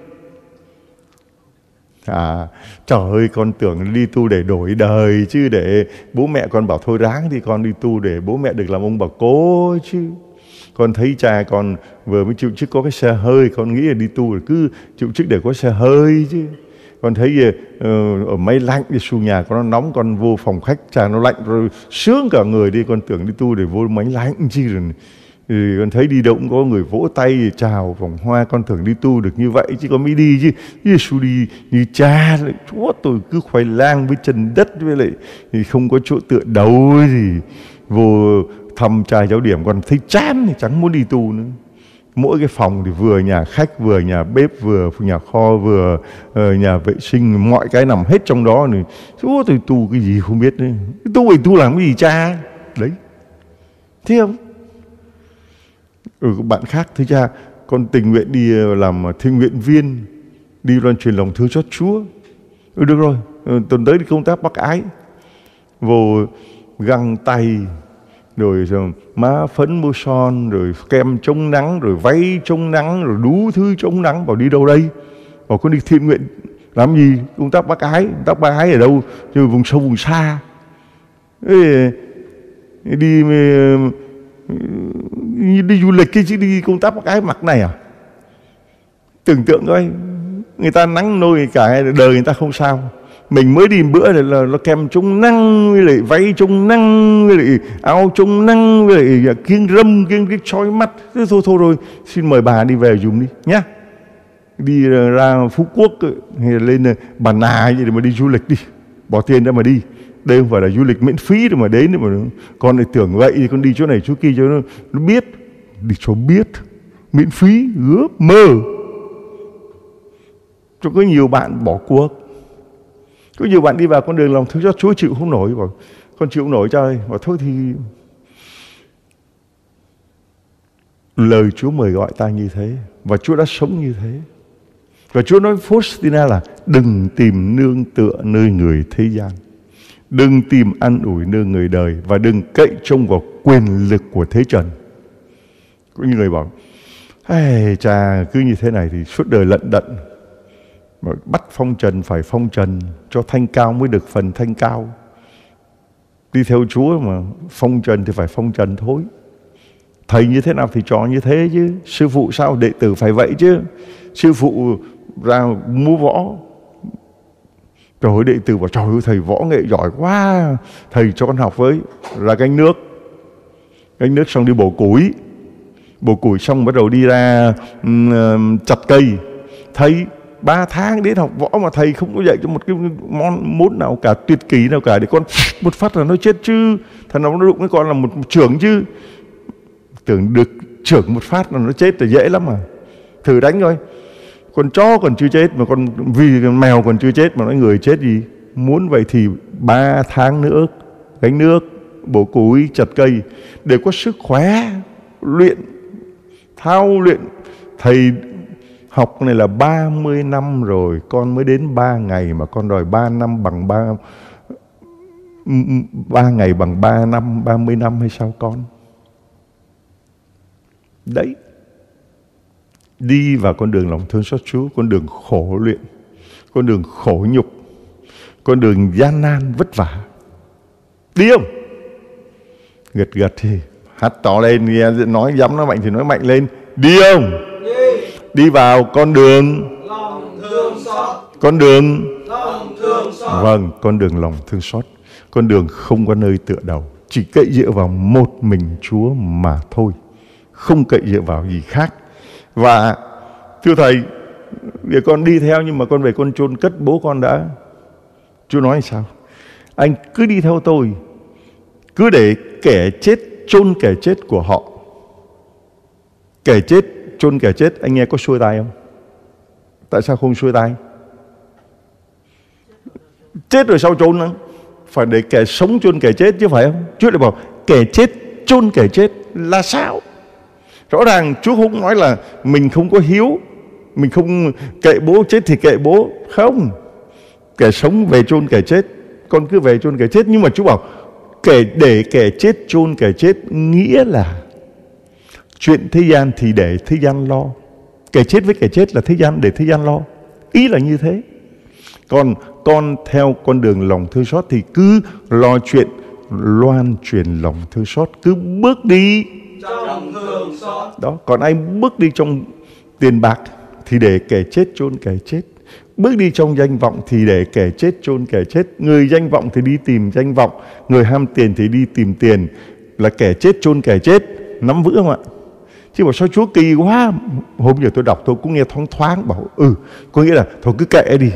À, trời ơi, con tưởng đi tu để đổi đời chứ, để bố mẹ con bảo thôi ráng thì con đi tu để bố mẹ được làm ông bà cố chứ. Con thấy cha con vừa mới chịu chức có cái xe hơi, con nghĩ là đi tu là cứ chịu chức để có xe hơi chứ. Con thấy uh, ở máy lạnh đi xu nhà con nó nóng, con vô phòng khách cha nó lạnh rồi sướng cả người đi. Con tưởng đi tu để vô máy lạnh chứ. Rồi, rồi con thấy đi đâu cũng có người vỗ tay chào vòng hoa, con tưởng đi tu được như vậy chứ con mới đi chứ. Giê-xu đi như cha lại, chúa tôi cứ khoai lang với chân đất, với lại thì không có chỗ tựa đầu gì. Vô thăm trai giáo điểm còn thấy chán thì chẳng muốn đi tu nữa. Mỗi cái phòng thì vừa nhà khách, vừa nhà bếp, vừa nhà kho, vừa uh, nhà vệ sinh, mọi cái nằm hết trong đó. Này chúa tôi tu cái gì không biết đấy. Tu thì tu làm cái gì cha? Đấy. Thế không? Ừ, bạn khác thưa cha, con tình nguyện đi làm thiện nguyện viên, đi loan truyền lòng thương xót Chúa. Ừ, được rồi, tuần tới đi công tác Bác Ái, vô găng tay, rồi, rồi má phấn môi son, rồi kem chống nắng, rồi váy chống nắng, rồi đủ thứ chống nắng. Bảo đi đâu đây? Bảo con đi thiện nguyện. Làm gì? Công tác Bác Ái. Công tác Bác Ái ở đâu? Chứ vùng sâu vùng xa. Ê, đi đi du lịch cái chứ đi công tác Bác Ái mặc này à? Tưởng tượng coi, người ta nắng nôi cả đời người ta không sao. Mình mới đi bữa là, là, là kem chống nắng, với lại váy chống nắng, với lại áo chống nắng, với lại kiêng râm, kiêng cái chói mắt. Thế thôi thôi rồi, xin mời bà đi về dùm đi nhá. Đi ra Phú Quốc hay là lên Bà Nà gì để mà đi du lịch đi, bỏ tiền ra mà đi. Đây không phải là du lịch miễn phí để mà đến, để mà con lại tưởng vậy thì con đi chỗ này chỗ kia cho nó, nó biết. Đi cho biết, miễn phí, ước mơ. Cho có nhiều bạn bỏ cuộc. Có nhiều bạn đi vào con đường lòng thương xót, Chúa chịu không nổi, bảo con chịu không nổi cho ơi. Bảo thôi thì lời Chúa mời gọi ta như thế, và Chúa đã sống như thế. Và Chúa nói Faustina là đừng tìm nương tựa nơi người thế gian, đừng tìm an ủi nơi người đời, và đừng cậy trông vào quyền lực của thế trần. Có những người bảo hey, cha cứ như thế này thì suốt đời lận đận, bắt phong trần phải phong trần, cho thanh cao mới được phần thanh cao. Đi theo Chúa mà phong trần thì phải phong trần thôi. Thầy như thế nào thì trò như thế chứ. Sư phụ sao đệ tử phải vậy chứ. Sư phụ ra múa võ, trời ơi, đệ tử bảo trời ơi thầy võ nghệ giỏi quá, thầy cho con học với. Ra gánh nước, gánh nước xong đi bổ củi, bổ củi xong bắt đầu đi ra um, chặt cây. Thầy ba tháng đến học võ mà thầy không có dạy cho một cái món mốt nào cả, tuyệt kỹ nào cả, để con một phát là nó chết chứ. Thằng nào nó đụng với con là một trưởng chứ. Tưởng được trưởng một phát là nó chết là dễ lắm mà. Thử đánh coi. Con chó còn chưa chết mà con vì con mèo còn chưa chết mà nói người chết gì. Muốn vậy thì ba tháng nữa gánh nước, bổ củi, chặt cây để có sức khỏe, luyện, thao luyện. Thầy học này là ba mươi năm rồi, con mới đến ba ngày mà con đòi ba năm bằng ba ba ngày bằng ba năm, ba mươi năm hay sao con? Đấy. Đi vào con đường lòng thương xót Chúa, con đường khổ luyện, con đường khổ nhục, con đường gian nan vất vả. Đi không? Gật gật thì hát to lên, nói dám nói mạnh thì nói mạnh lên. Đi không? Đi. Đi vào con đường lòng thương xót. Con đường lòng thương xót. Vâng, con đường lòng thương xót. Con đường không có nơi tựa đầu, chỉ cậy dựa vào một mình Chúa mà thôi, không cậy dựa vào gì khác. Và thưa thầy, để con đi theo nhưng mà con về con chôn cất bố con đã. Chúa nói sao? Anh cứ đi theo tôi, cứ để kẻ chết chôn kẻ chết của họ. Kẻ chết chôn kẻ chết, anh nghe có xuôi tai không? Tại sao không xuôi tai? Chết rồi sao chôn nữa? Phải để kẻ sống chôn kẻ chết chứ phải không? Chúa lại bảo kẻ chết chôn kẻ chết là sao? Rõ ràng Chúa không nói là mình không có hiếu, mình không kệ bố chết thì kệ bố. Không. Kẻ sống về chôn kẻ chết, con cứ về chôn kẻ chết. Nhưng mà Chúa bảo kẻ để kẻ chết chôn kẻ chết, nghĩa là chuyện thế gian thì để thế gian lo. Kẻ chết với kẻ chết là thế gian, để thế gian lo. Ý là như thế. Còn con theo con đường lòng thương xót thì cứ lo chuyện loan truyền lòng thương xót, cứ bước đi trong thương xót. Đó, còn ai bước đi trong tiền bạc thì để kẻ chết chôn kẻ chết. Bước đi trong danh vọng thì để kẻ chết chôn kẻ chết. Người danh vọng thì đi tìm danh vọng, người ham tiền thì đi tìm tiền, là kẻ chết chôn kẻ chết. Nắm vững không ạ? Chứ bảo sao Chúa kỳ quá. Hôm giờ tôi đọc tôi cũng nghe thoáng thoáng, bảo ừ, có nghĩa là thôi cứ kệ đi,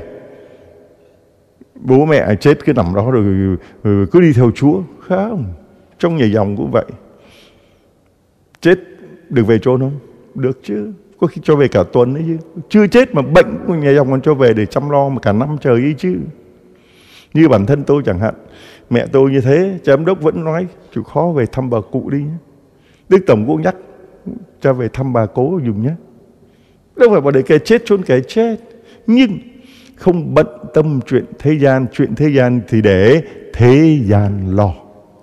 bố mẹ chết cứ nằm đó rồi, rồi cứ đi theo Chúa. Không, trong nhà dòng cũng vậy. Chết được về chôn không? Được chứ, có khi cho về cả tuần ấy chứ. Chưa chết mà bệnh của nhà dòng còn cho về để chăm lo mà cả năm trời ấy chứ. Như bản thân tôi chẳng hạn, mẹ tôi như thế, giám đốc vẫn nói chịu khó về thăm bà cụ đi nhé. Đức Tổng cũng nhắc cho về thăm bà cố dùng nhé. Đâu phải bảo để kẻ chết chôn kẻ chết. Nhưng không bận tâm chuyện thế gian. Chuyện thế gian thì để thế gian lo.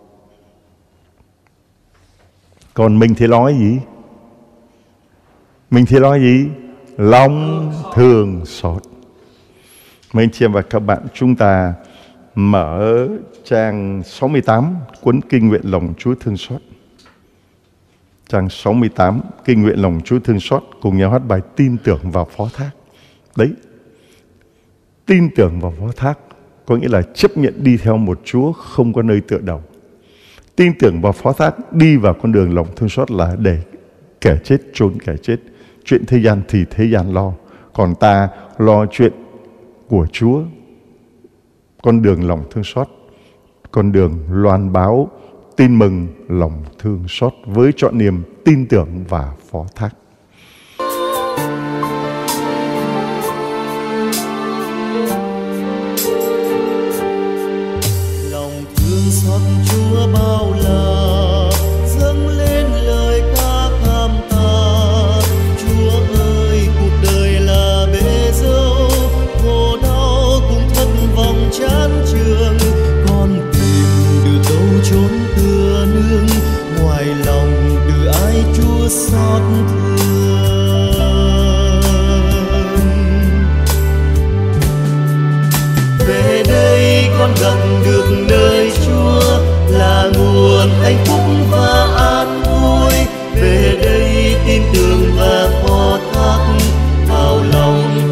Còn mình thì lo cái gì? Mình thì lo gì? Lòng thương xót. Mấy anh chị em và các bạn, chúng ta mở trang sáu mươi tám cuốn Kinh nguyện lòng Chúa thương xót. Trang sáu mươi tám Kinh nguyện lòng Chúa thương xót, cùng nhau hát bài tin tưởng vào phó thác. Đấy, tin tưởng vào phó thác có nghĩa là chấp nhận đi theo một Chúa không có nơi tựa đầu. Tin tưởng vào phó thác, đi vào con đường lòng thương xót là để kẻ chết chôn kẻ chết. Chuyện thế gian thì thế gian lo, còn ta lo chuyện của Chúa. Con đường lòng thương xót, con đường loan báo tin mừng lòng thương xót với trọn niềm tin tưởng và phó thác.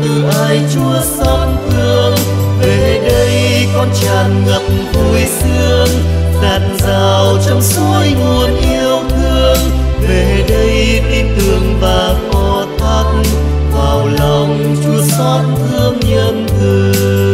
từ ai Chúa xót thương. Về đây con tràn ngập vui sướng, dạt dào trong suối nguồn yêu thương. Về đây tin tưởng và phó thác vào lòng Chúa xót thương nhân từ.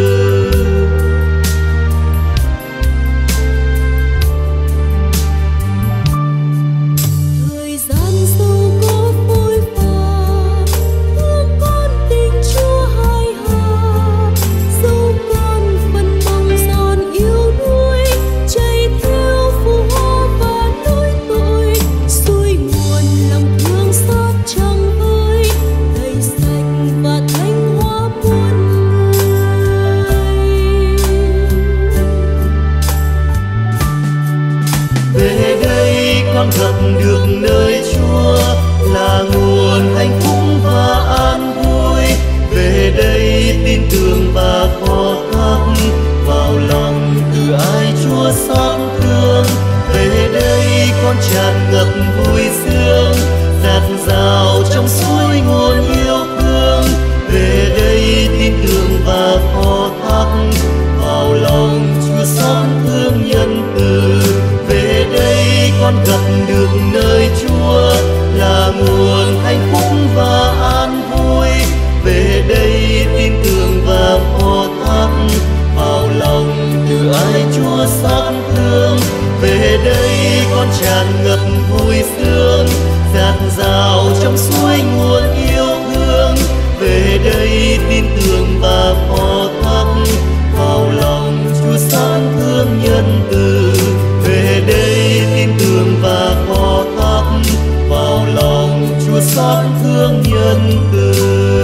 Con gặp được nơi Chúa là nguồn hạnh phúc và an vui. Về đây tin tưởng và phó thác vào lòng từ ai Chúa xót thương. Về đây con tràn ngập vui sướng, dạt dào trong suối nguồn yêu thương. Về đây tin tưởng và phó thác vào lòng Chúa xót thương nhân từ. Về đây con gặp được nơi Chúa là nguồn hạnh phúc và an vui. Về đây tin tưởng và phó thác vào lòng từ ai Chúa xót thương. Về đây con tràn ngập vui sướng, dạt dào trong suối nguồn yêu thương. Về đây tin tưởng và phó thác vào lòng Chúa xót thương nhân từ. Về đây tin tưởng và phó thác vào lòng Chúa xót thương nhân từ.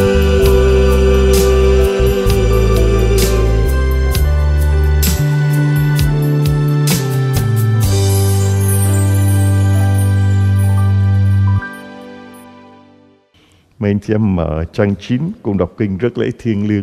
Mấy anh chị em mở trang chín cùng đọc kinh rước lễ thiêng liêng.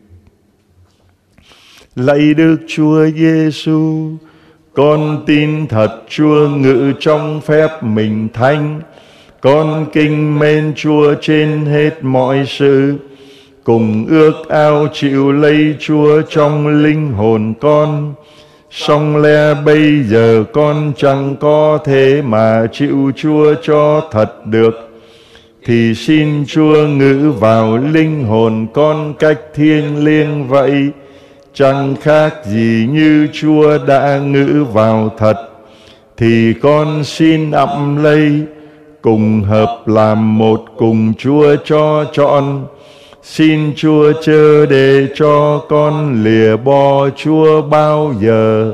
Lạy Đức Chúa Giêsu, con tin thật Chúa ngự trong phép mình thánh. Con kính mến Chúa trên hết mọi sự, cùng ước ao chịu lấy Chúa trong linh hồn con. Song lẽ bây giờ con chẳng có thể mà chịu Chúa cho thật được, thì xin Chúa ngự vào linh hồn con cách thiêng liêng vậy, chẳng khác gì như Chúa đã ngự vào thật. Thì con xin ẵm lấy, cùng hợp làm một cùng Chúa cho trọn. Xin Chúa chớ để cho con lìa bỏ Chúa bao giờ.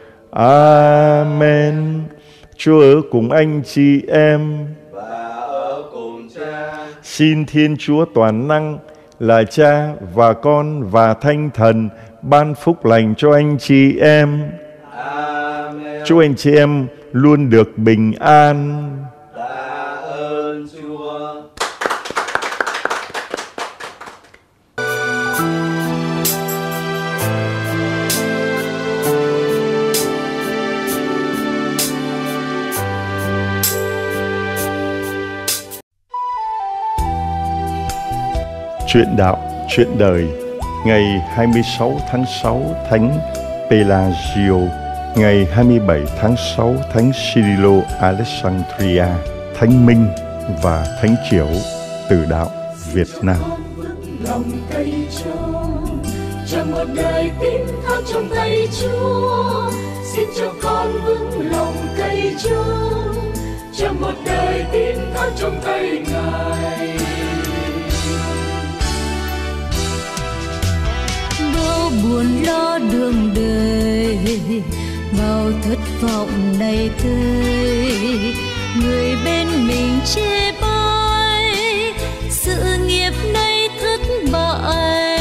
Amen. Chúa ở cùng anh chị em và ở cùng Cha. Xin Thiên Chúa toàn năng là Cha và Con và Thánh Thần ban phúc lành cho anh chị em. Amen. Chúc anh chị em luôn được bình an. Tạ ơn Chúa. Chuyện đạo, chuyện đời. Ngày hai mươi sáu tháng sáu, Thánh Pelagio. Ngày hai mươi bảy tháng sáu, Thánh Cyrilo Alexandria. Thánh Minh và Thánh Chiểu. Từ đạo Việt Nam. Lòng cây trông trong một đời tín thác trong tay Chúa, xin cho con vững lòng cây trông trong một đời tín thác trong tay Ngài. Bao buồn lo đường đời, bao thất vọng này tươi, người bên mình chê bai, sự nghiệp này thất bại.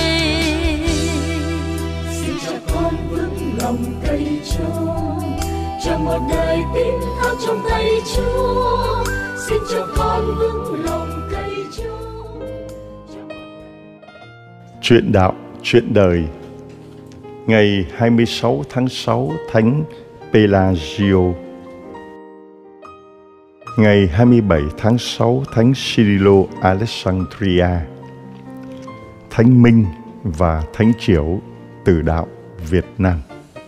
Xin cho con vững lòng cây trông trong một đời tín thác trong tay Chúa, xin cho con vững lòng cây trông. Chuyện đạo, chuyện đời. Ngày hai mươi sáu tháng sáu, Thánh Pelagio. Ngày hai mươi bảy tháng sáu, Thánh Cyrilo Alexandria. Thanh Minh và Thánh Chiểu Từ Đạo Việt Nam.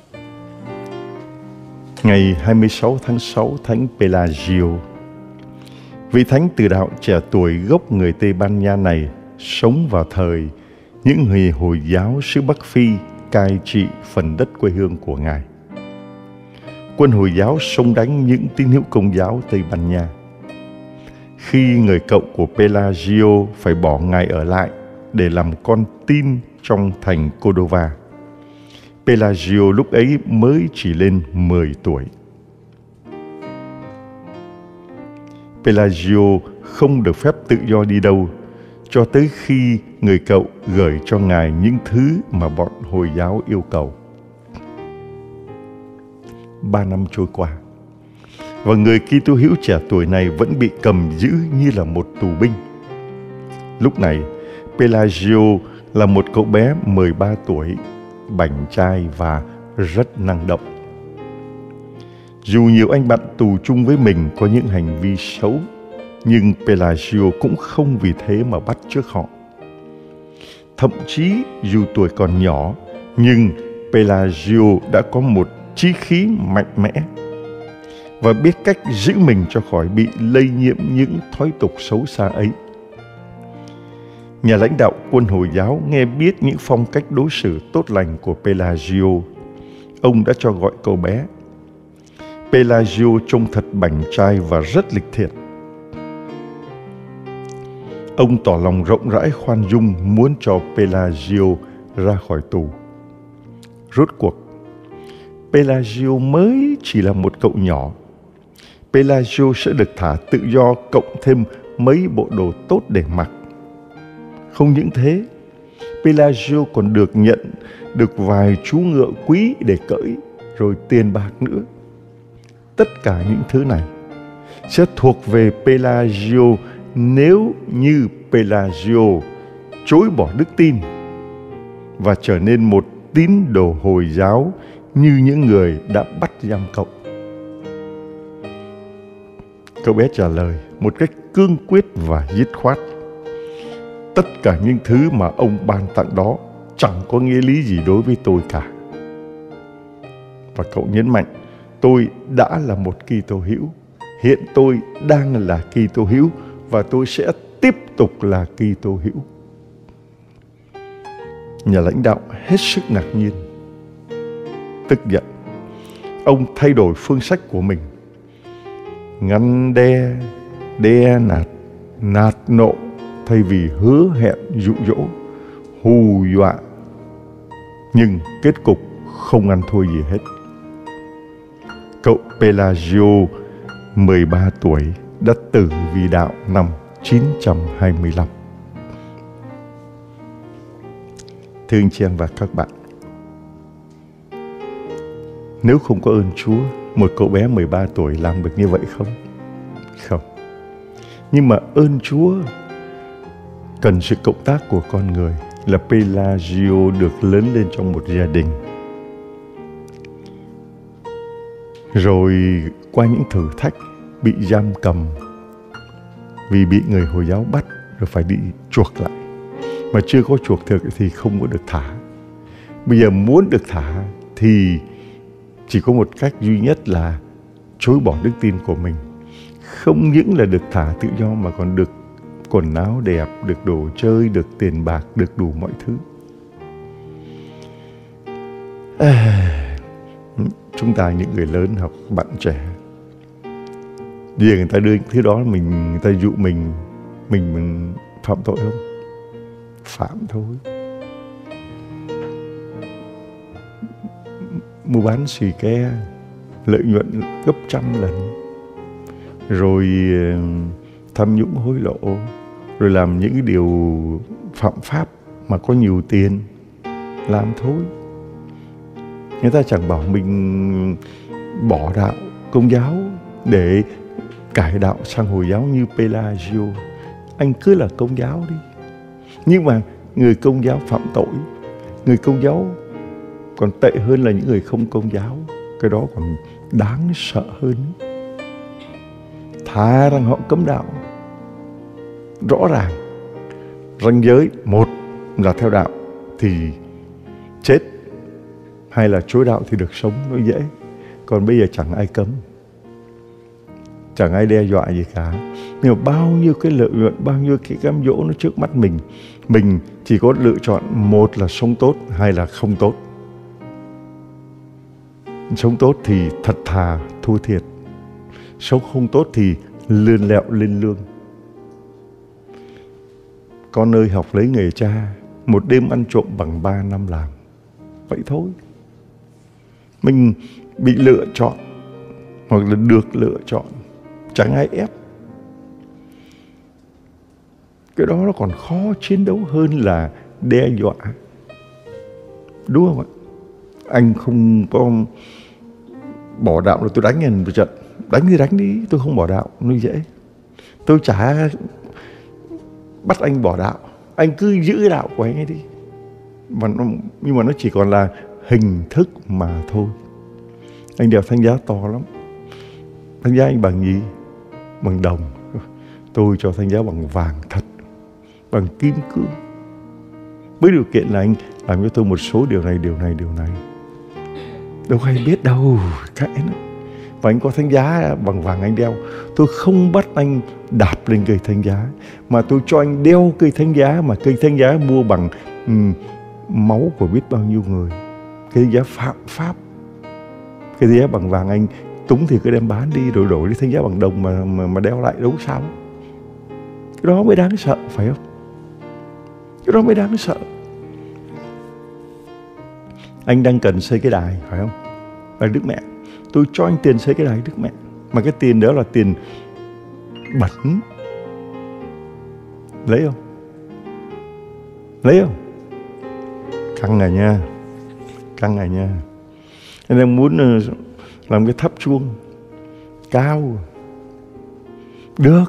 Ngày hai mươi sáu tháng sáu, Thánh Pelagio, vị thánh Từ Đạo trẻ tuổi gốc người Tây Ban Nha này, sống vào thời những người Hồi giáo xứ Bắc Phi cai trị phần đất quê hương của Ngài. Quân Hồi giáo xông đánh những tín hữu Công giáo Tây Ban Nha. Khi người cậu của Pelagio phải bỏ Ngài ở lại để làm con tin trong thành Cordova, Pelagio lúc ấy mới chỉ lên mười tuổi. Pelagio không được phép tự do đi đâu cho tới khi người cậu gửi cho Ngài những thứ mà bọn Hồi giáo yêu cầu. Ba năm trôi qua, và người Kitô hữu trẻ tuổi này vẫn bị cầm giữ như là một tù binh. Lúc này, Pelagio là một cậu bé mười ba tuổi, bảnh trai và rất năng động. Dù nhiều anh bạn tù chung với mình có những hành vi xấu, nhưng Pelagio cũng không vì thế mà bắt chước họ. Thậm chí dù tuổi còn nhỏ, nhưng Pelagio đã có một chí khí mạnh mẽ và biết cách giữ mình cho khỏi bị lây nhiễm những thói tục xấu xa ấy. Nhà lãnh đạo quân Hồi giáo nghe biết những phong cách đối xử tốt lành của Pelagio. Ông đã cho gọi cậu bé. Pelagio trông thật bảnh trai và rất lịch thiệp. Ông tỏ lòng rộng rãi khoan dung muốn cho Pelagio ra khỏi tù. Rốt cuộc, Pelagio mới chỉ là một cậu nhỏ. Pelagio sẽ được thả tự do cộng thêm mấy bộ đồ tốt để mặc. Không những thế, Pelagio còn được nhận được vài chú ngựa quý để cưỡi, rồi tiền bạc nữa. Tất cả những thứ này sẽ thuộc về Pelagio nếu như Pelagio chối bỏ đức tin và trở nên một tín đồ Hồi giáo như những người đã bắt giam cậu. Cậu bé trả lời một cách cương quyết và dứt khoát: tất cả những thứ mà ông ban tặng đó chẳng có nghĩa lý gì đối với tôi cả. Và cậu nhấn mạnh: tôi đã là một Kitô hữu, hiện tôi đang là Kitô hữu và tôi sẽ tiếp tục là Kitô hữu. Nhà lãnh đạo hết sức ngạc nhiên, tức giận. Ông thay đổi phương sách của mình, ngăn đe, đe nạt, nạt nộ thay vì hứa hẹn dụ dỗ, hù dọa. Nhưng kết cục không ăn thua gì hết. Cậu Pelagio, mười ba tuổi, đã tử vì đạo năm chín trăm hai mươi lăm. Thưa anh chị em và các bạn, nếu không có ơn Chúa, một cậu bé mười ba tuổi làm được như vậy không? Không. Nhưng mà ơn Chúa cần sự cộng tác của con người, là Pelagio được lớn lên trong một gia đình. Rồi qua những thử thách, bị giam cầm vì bị người Hồi giáo bắt, rồi phải đi chuộc lại. Mà chưa có chuộc được thì không có được thả. Bây giờ muốn được thả thì chỉ có một cách duy nhất là chối bỏ đức tin của mình. Không những là được thả tự do mà còn được quần áo đẹp, được đồ chơi, được tiền bạc, được đủ mọi thứ. À, chúng ta những người lớn học bạn trẻ, bây giờ người ta đưa những thứ đó, mình người ta dụ mình, mình, mình phạm tội không? Phạm thôi. Mua bán xì ke, lợi nhuận gấp trăm lần, rồi tham nhũng hối lộ, rồi làm những cái điều phạm pháp mà có nhiều tiền, làm thôi. Người ta chẳng bảo mình bỏ đạo Công giáo để cải đạo sang Hồi giáo như Pelagio. Anh cứ là Công giáo đi. Nhưng mà người Công giáo phạm tội, người Công giáo còn tệ hơn là những người không Công giáo. Cái đó còn đáng sợ hơn. Thà rằng họ cấm đạo. Rõ ràng ranh giới: một là theo đạo thì chết, hay là chối đạo thì được sống, nó dễ. Còn bây giờ chẳng ai cấm, chẳng ai đe dọa gì cả. Nhưng mà bao nhiêu cái lợi nhuận, bao nhiêu cái cám dỗ nó trước mắt mình, mình chỉ có lựa chọn, một là sống tốt, hai là không tốt. Sống tốt thì thật thà thua thiệt, sống không tốt thì lươn lẹo lên lương. Có nơi học lấy nghề cha, một đêm ăn trộm bằng ba năm làm. Vậy thôi. Mình bị lựa chọn, hoặc là được lựa chọn, chẳng ai ép. Cái đó nó còn khó chiến đấu hơn là đe dọa. Đúng không ạ? Anh không có bỏ đạo rồi tôi đánh anh một trận. Đánh thì đánh đi, tôi không bỏ đạo, nó dễ. Tôi chả bắt anh bỏ đạo, anh cứ giữ cái đạo của anh ấy đi. Mà nó, nhưng mà nó chỉ còn là hình thức mà thôi. Anh đeo thánh giá to lắm. Thánh giá anh bằng gì? Bằng đồng. Tôi cho thánh giá bằng vàng thật, bằng kim cương. Với điều kiện là anh làm cho tôi một số điều này, điều này, điều này. Đâu ai biết đâu, cái nữa. Và anh có thánh giá bằng vàng anh đeo. Tôi không bắt anh đạp lên cây thánh giá, mà tôi cho anh đeo cây thánh giá, mà cây thánh giá mua bằng um, máu của biết bao nhiêu người. Cây thánh giá phạm pháp. Cây thánh giá bằng vàng anh túng thì cứ đem bán đi, rồi đổi cái thánh giá bằng đồng mà, mà, mà đeo lại đâu sao. Cái đó mới đáng sợ, phải không? Cái đó mới đáng sợ. Anh đang cần xây cái đài, phải không? Đài Đức Mẹ. Tôi cho anh tiền xây cái đài Đức Mẹ, mà cái tiền đó là tiền bẩn. Lấy không? Lấy không? Căng này nha. Căng này nha. Anh đang muốn làm cái tháp chuông cao. Được.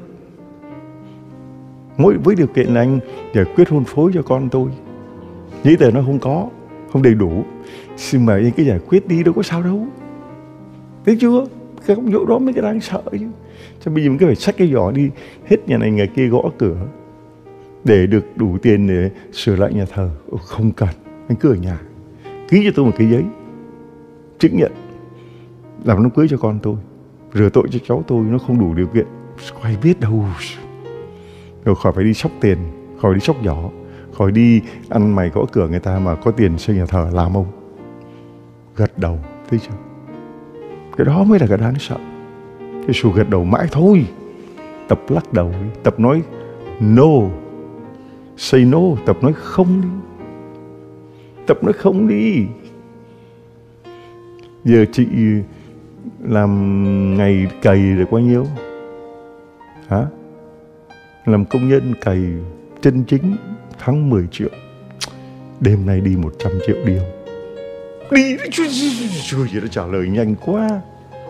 Mỗi với điều kiện là anh giải quyết hôn phối cho con tôi. Giấy tờ nó không có, không đầy đủ, xin mời anh cứ giải quyết đi, đâu có sao đâu. Thấy chưa? Cái công vụ đó mới cái đáng sợ chứ. Cho bây giờ mình cứ phải xách cái giỏ đi hết nhà này nhà kia gõ cửa để được đủ tiền để sửa lại nhà thờ. Ồ, không cần, anh cứ ở nhà ký cho tôi một cái giấy chứng nhận làm đám cưới cho con tôi, rửa tội cho cháu tôi, nó không đủ điều kiện, ai biết đâu. Rồi khỏi phải đi xóc tiền, khỏi đi xóc giỏ, khỏi đi ăn mày gõ cửa người ta mà có tiền xây nhà thờ làm không? Gật đầu, thấy chưa? Cái đó mới là cái đáng sợ. Cái sự gật đầu mãi thôi. Tập lắc đầu đi, tập nói no, say no, tập nói không đi. Tập nói không đi. Giờ chị làm ngày cày được bao nhiêu? Hả? Làm công nhân cày chân chính tháng mười triệu. Đêm nay đi một trăm triệu đi không? Đi, trời ơi, nó trả lời nhanh quá.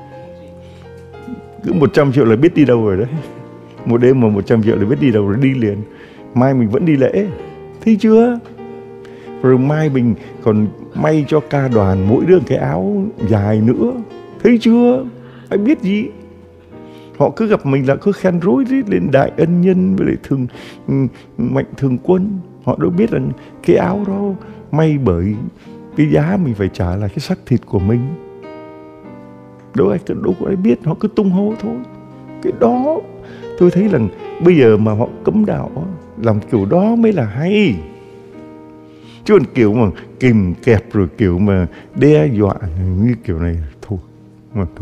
Cứ một trăm triệu là biết đi đâu rồi đấy. Một đêm mà một trăm triệu là biết đi đâu rồi, đi liền. Mai mình vẫn đi lễ, thấy chưa? Rồi mai mình còn may cho ca đoàn mỗi đứa cái áo dài nữa, thấy chưa? Ai biết gì. Họ cứ gặp mình là cứ khen rối rít lên đại ân nhân với lại thường mạnh thường quân. Họ đâu biết rằng cái áo đó may bởi cái giá mình phải trả là cái xác thịt của mình. Đâu ai, đâu có ai biết, họ cứ tung hô thôi. Cái đó tôi thấy là bây giờ mà họ cấm đạo làm kiểu đó mới là hay. Chứ còn kiểu mà kìm kẹp rồi kiểu mà đe dọa như kiểu này thua, mà thua.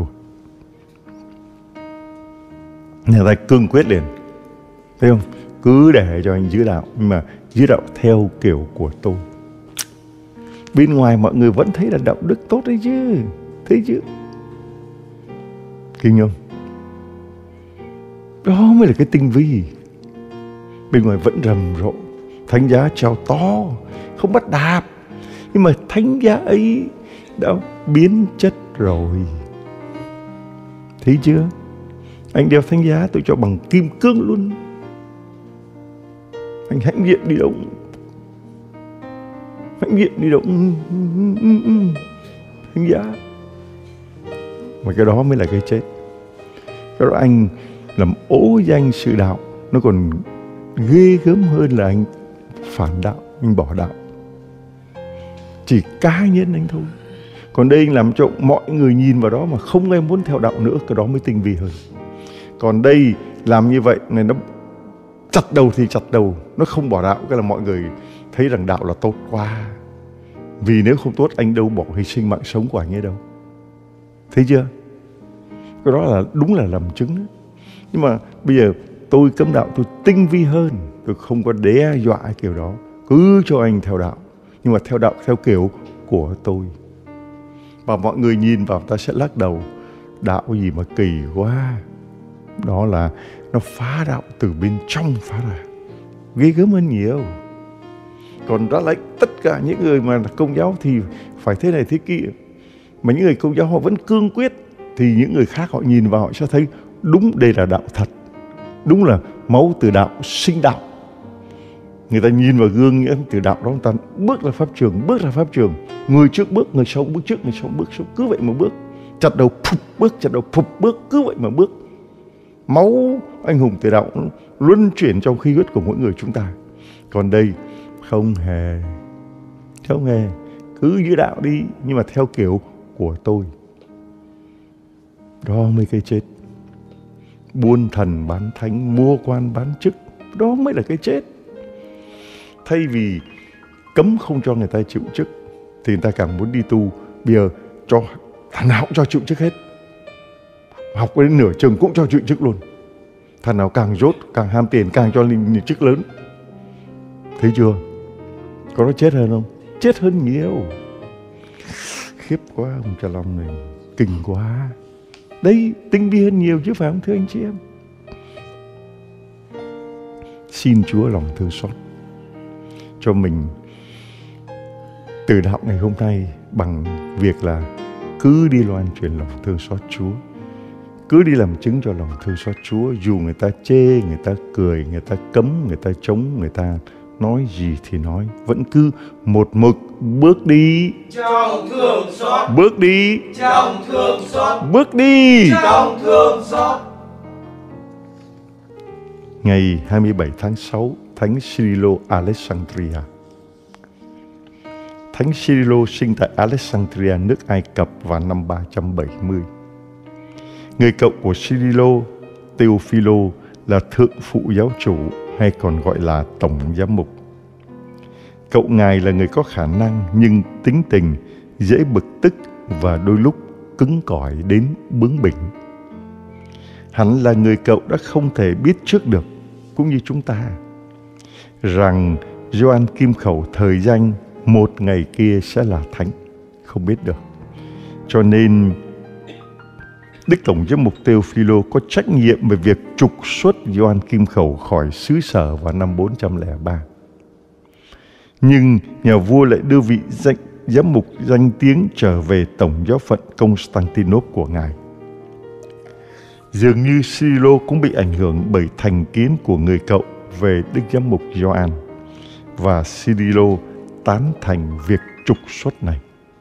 Nhà ta cương quyết liền, thấy không? Cứ để cho anh giữ đạo, nhưng mà giữ đạo theo kiểu của tôi. Bên ngoài mọi người vẫn thấy là đạo đức tốt đấy chứ, thấy chứ? Kinh không? Đó mới là cái tinh vi. Bên ngoài vẫn rầm rộ, thánh giá treo to, không bắt đạp. Nhưng mà thánh giá ấy đã biến chất rồi. Thấy chưa? Anh đeo thánh giá tôi cho bằng kim cương luôn. Anh hãnh diện đi đâu, hãnh diện đi đâu, thánh giá. Mà cái đó mới là cái chết. Cái đó anh làm ố danh sự đạo. Nó còn ghê gớm hơn là anh phản đạo, anh bỏ đạo. Chỉ cá nhân anh thôi. Còn đây anh làm cho mọi người nhìn vào đó mà không ai muốn theo đạo nữa, cái đó mới tinh vi hơn. Còn đây làm như vậy này, nó chặt đầu thì chặt đầu, nó không bỏ đạo, cái là mọi người thấy rằng đạo là tốt quá. Vì nếu không tốt anh đâu bỏ hy sinh mạng sống của anh ấy đâu. Thấy chưa? Cái đó là đúng là làm chứng đó. Nhưng mà bây giờ tôi cấm đạo, tôi tinh vi hơn. Tôi không có đe dọa kiểu đó. Cứ cho anh theo đạo, nhưng mà theo đạo theo kiểu của tôi. Và mọi người nhìn vào ta sẽ lắc đầu. Đạo gì mà kỳ quá. Đó là nó phá đạo từ bên trong phá ra. Ghê gớm hơn nhiều. Còn đó lại tất cả những người mà Công giáo thì phải thế này thế kia. Mà những người Công giáo họ vẫn cương quyết, thì những người khác họ nhìn vào họ sẽ thấy đúng đây là đạo thật. Đúng là máu từ đạo sinh đạo. Người ta nhìn vào gương nghĩa từ đạo đó, người ta bước ra pháp trường, bước ra pháp trường. Người trước bước, người sau bước trước, người sau bước sau. Cứ vậy mà bước. Chặt đầu phụp bước, chặt đầu phụp bước. Cứ vậy mà bước. Máu anh hùng từ đạo luân chuyển trong khí huyết của mỗi người chúng ta. Còn đây không hề. Không hề. Cứ giữ đạo đi, nhưng mà theo kiểu của tôi. Đó mới cái chết. Buôn thần bán thánh, mua quan bán chức, đó mới là cái chết. Thay vì cấm không cho người ta chịu chức, thì người ta càng muốn đi tu. Bây giờ cho thằng nào cũng cho chịu chức hết. Học đến nửa chừng cũng cho chịu chức luôn. Thằng nào càng dốt, càng ham tiền, càng cho lên chức lớn. Thấy chưa? Có nó chết hơn không? Chết hơn nhiều. Khiếp quá ông Trà Long này. Kinh quá. Đấy, tinh vi hơn nhiều chứ phải không thưa anh chị em? Xin Chúa lòng thương xót cho mình từ đạo ngày hôm nay bằng việc là cứ đi loan truyền lòng thương xót Chúa. Cứ đi làm chứng cho lòng thương xót Chúa. Dù người ta chê, người ta cười, người ta cấm, người ta chống, người ta nói gì thì nói, vẫn cứ một mực bước đi trong thương xót, bước đi trong thương xót, bước đi trong thương xót. Ngày hai mươi bảy tháng sáu, Thánh Cyrilo Alexandria. Thánh Cyrilo sinh tại Alexandria, nước Ai Cập vào năm ba trăm bảy mươi. Người cậu của Cyrilo, Theophilo, là thượng phụ giáo chủ hay còn gọi là tổng giám mục. Cậu ngài là người có khả năng nhưng tính tình dễ bực tức và đôi lúc cứng cỏi đến bướng bỉnh. Hắn là người cậu đã không thể biết trước được, cũng như chúng ta, rằng Gioan Kim Khẩu thời danh một ngày kia sẽ là thánh. Không biết được. Cho nên Đức Tổng giám mục Theophilo có trách nhiệm về việc trục xuất Gioan Kim Khẩu khỏi xứ sở vào năm bốn trăm lẻ ba. Nhưng nhà vua lại đưa vị danh, giám mục danh tiếng trở về tổng giáo phận Constantinople của ngài. Dường như Cyrilo cũng bị ảnh hưởng bởi thành kiến của người cậu về Đức giám mục Gioan, và Cyrilo tán thành việc trục xuất này.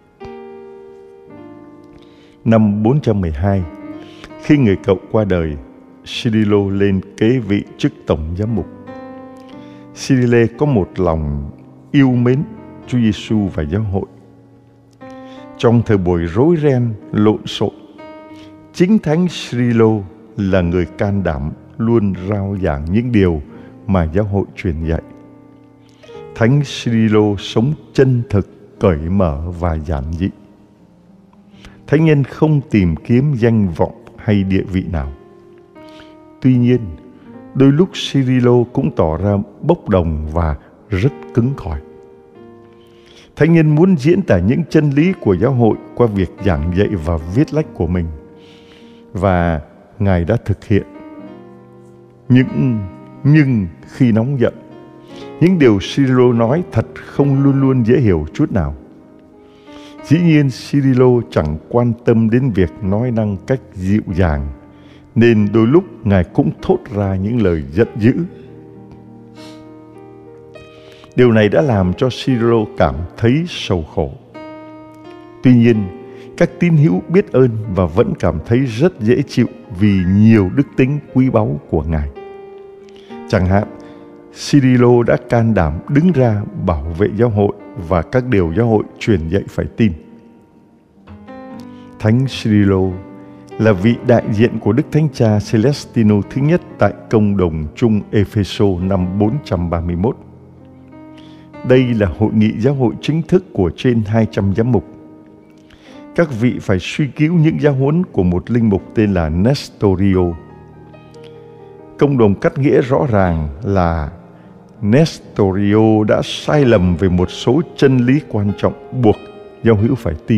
Năm bốn trăm mười hai, khi người cậu qua đời, Cyrilo lên kế vị chức tổng giám mục. Cyrilo có một lòng yêu mến Chúa Giêsu và giáo hội. Trong thời buổi rối ren, lộn xộn, chính Thánh Cyrilo là người can đảm luôn rao giảng những điều mà giáo hội truyền dạy. Thánh Cyrilo sống chân thực, cởi mở và giản dị. Thánh nhân không tìm kiếm danh vọng hay địa vị nào. Tuy nhiên, đôi lúc Cyrilo cũng tỏ ra bốc đồng và rất cứng cỏi. Thánh nhân muốn diễn tả những chân lý của giáo hội qua việc giảng dạy và viết lách của mình, và Ngài đã thực hiện. Nhưng, nhưng khi nóng giận, những điều Cyrilo nói thật không luôn luôn dễ hiểu chút nào. Dĩ nhiên Cyrilo chẳng quan tâm đến việc nói năng cách dịu dàng, nên đôi lúc Ngài cũng thốt ra những lời giận dữ. Điều này đã làm cho Cyrilo cảm thấy sầu khổ. Tuy nhiên, các tín hữu biết ơn và vẫn cảm thấy rất dễ chịu vì nhiều đức tính quý báu của Ngài. Chẳng hạn, Cyrilo đã can đảm đứng ra bảo vệ giáo hội và các điều giáo hội truyền dạy phải tin. Thánh Cyrilo là vị đại diện của Đức Thánh Cha Celestino thứ nhất tại Công đồng chung Epheso năm bốn trăm ba mươi mốt. Đây là hội nghị giáo hội chính thức của trên hai trăm giám mục. Các vị phải suy cứu những giáo huấn của một linh mục tên là Nestorio. Công đồng cắt nghĩa rõ ràng là Nestorio đã sai lầm về một số chân lý quan trọng buộc giáo hữu phải tin.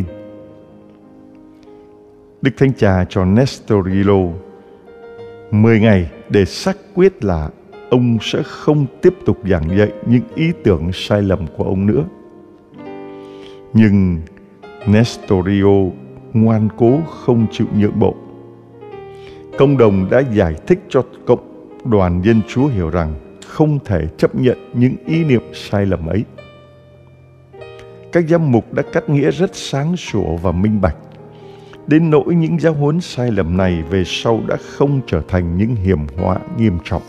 Đức Thánh Cha cho Nestorio mười ngày để xác quyết là ông sẽ không tiếp tục giảng dạy những ý tưởng sai lầm của ông nữa. Nhưng Nestorio ngoan cố không chịu nhượng bộ. Công đồng đã giải thích cho cộng đoàn dân Chúa hiểu rằng không thể chấp nhận những ý niệm sai lầm ấy. Các giám mục đã cắt nghĩa rất sáng sủa và minh bạch, đến nỗi những giáo huấn sai lầm này về sau đã không trở thành những hiểm họa nghiêm trọng.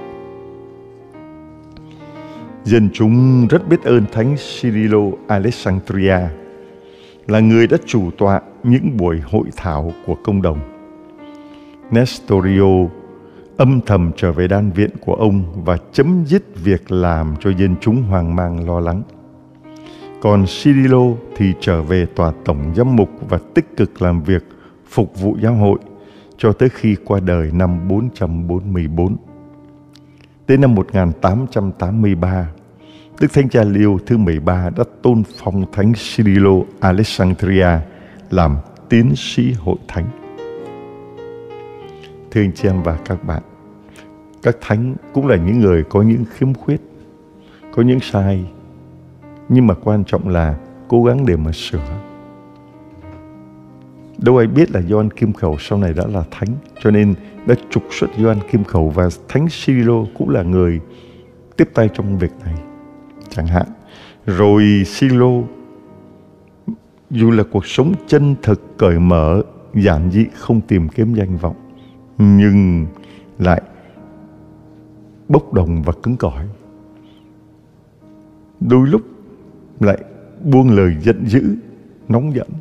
Dân chúng rất biết ơn Thánh Cyrilo Alexandria, là người đã chủ tọa những buổi hội thảo của công đồng. Nestorio âm thầm trở về đan viện của ông và chấm dứt việc làm cho dân chúng hoang mang lo lắng. Còn Cyrilo thì trở về tòa tổng giám mục và tích cực làm việc phục vụ giáo hội cho tới khi qua đời năm bốn trăm bốn mươi tư. Đến năm một nghìn tám trăm tám mươi ba, Đức Thánh Cha Leo thứ mười ba đã tôn phong Thánh Cyrilo Alexandria làm tiến sĩ hội thánh. Thưa anh chị em và các bạn, các thánh cũng là những người có những khiếm khuyết, có những sai, nhưng mà quan trọng là cố gắng để mà sửa. Đâu ai biết là Gioan Kim Khẩu sau này đã là thánh, cho nên đã trục xuất Gioan Kim Khẩu, và Thánh Cyrilo cũng là người tiếp tay trong việc này chẳng hạn. Rồi Cyrilo dù là cuộc sống chân thực, cởi mở, giản dị, không tìm kiếm danh vọng, nhưng lại bốc đồng và cứng cỏi. Đôi lúc lại buông lời giận dữ, nóng giận.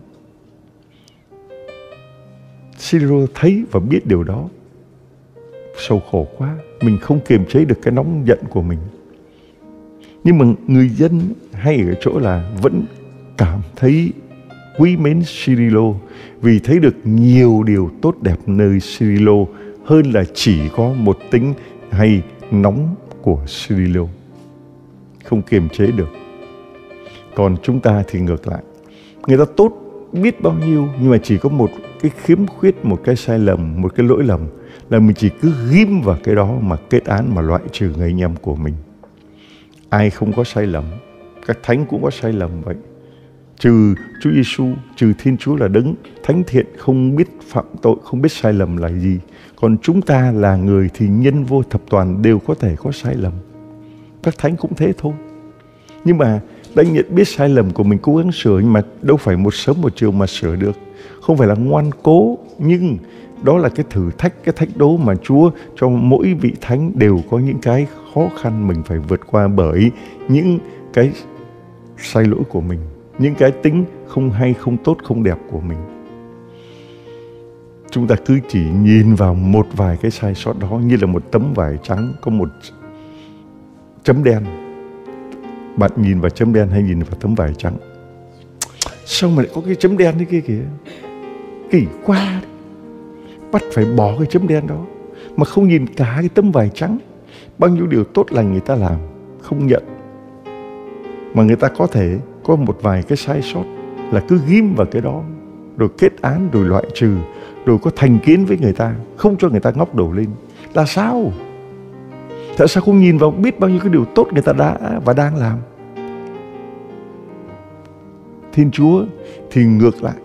Cyrilo thấy và biết điều đó, sầu khổ quá, mình không kiềm chế được cái nóng giận của mình. Nhưng mà người dân hay ở chỗ là vẫn cảm thấy quý mến Cyrilo vì thấy được nhiều điều tốt đẹp nơi Cyrilo hơn là chỉ có một tính hay nóng của Cyrilo, không kiềm chế được. Còn chúng ta thì ngược lại, người ta tốt biết bao nhiêu nhưng mà chỉ có một cái khiếm khuyết, một cái sai lầm, một cái lỗi lầm là mình chỉ cứ ghim vào cái đó mà kết án, mà loại trừ người anh em của mình. Ai không có sai lầm, các thánh cũng có sai lầm vậy. Trừ Chúa Giêsu, trừ Thiên Chúa là đấng thánh thiện, không biết phạm tội, không biết sai lầm là gì. Còn chúng ta là người thì nhân vô thập toàn đều có thể có sai lầm. Các thánh cũng thế thôi. Nhưng mà đã nhận biết sai lầm của mình, cố gắng sửa, nhưng mà đâu phải một sớm một chiều mà sửa được. Không phải là ngoan cố, nhưng đó là cái thử thách, cái thách đố mà Chúa cho mỗi vị thánh đều có những cái khó khăn mình phải vượt qua bởi những cái sai lỗi của mình, những cái tính không hay, không tốt, không đẹp của mình. Chúng ta cứ chỉ nhìn vào một vài cái sai sót đó như là một tấm vải trắng có một chấm đen. Bạn nhìn vào chấm đen hay nhìn vào tấm vải trắng? Sao mà lại có cái chấm đen thế kia kìa? Kỳ quá đấy. Bắt phải bỏ cái chấm đen đó, mà không nhìn cả cái tấm vải trắng. Bao nhiêu điều tốt lành người ta làm, không nhận. Mà người ta có thể có một vài cái sai sót là cứ ghim vào cái đó, rồi kết án, rồi loại trừ, rồi có thành kiến với người ta, không cho người ta ngóc đầu lên. Là sao? Tại sao không nhìn vào biết bao nhiêu cái điều tốt người ta đã và đang làm? Thiên Chúa thì ngược lại.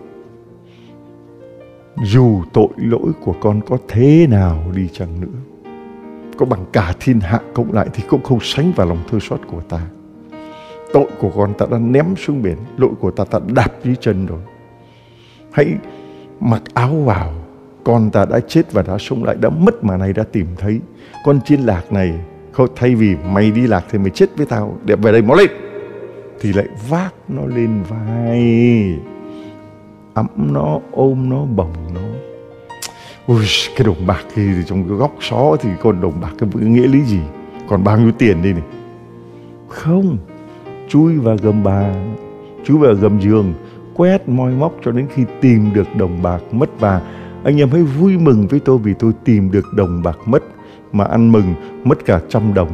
Dù tội lỗi của con có thế nào đi chăng nữa, có bằng cả thiên hạ cộng lại thì cũng không sánh vào lòng thương xót của ta. Tội của con ta đã ném xuống biển, lỗi của ta ta đạp dưới chân rồi. Hãy mặc áo vào, con ta đã chết và đã sống lại, đã mất mà này đã tìm thấy. Con chiên lạc này Không, thay vì mày đi lạc thì mày chết với tao, đẹp về đây máu lên, thì lại vác nó lên vai, ẵm nó, ôm nó, bồng nó. Ui, cái đồng bạc thì trong cái góc xó thì còn đồng bạc cái nghĩa lý gì? Còn bao nhiêu tiền đây này? Không, chui vào gầm bà, chui vào gầm giường, quét moi móc cho đến khi tìm được đồng bạc mất. Và anh em hãy vui mừng với tôi vì tôi tìm được đồng bạc mất, mà ăn mừng mất cả trăm đồng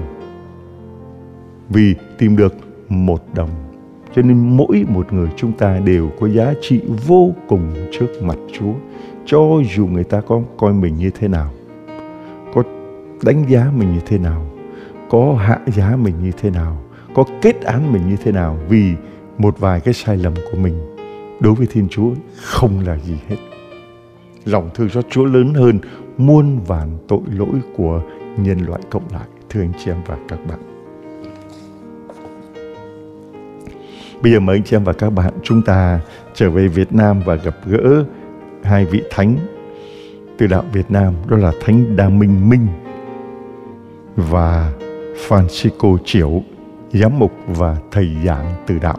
vì tìm được một đồng. Cho nên mỗi một người chúng ta đều có giá trị vô cùng trước mặt Chúa, cho dù người ta có coi mình như thế nào, có đánh giá mình như thế nào, có hạ giá mình như thế nào, có kết án mình như thế nào, vì một vài cái sai lầm của mình đối với Thiên Chúa không là gì hết. Lòng thương xót Chúa lớn hơn muôn vàn tội lỗi của nhân loại cộng lại. Thưa anh chị em và các bạn, bây giờ mời anh chị em và các bạn chúng ta trở về Việt Nam và gặp gỡ hai vị thánh từ đạo Việt Nam, đó là Thánh Đa Minh Minh và Francisco Chiểu, giám mục và thầy giảng từ đạo.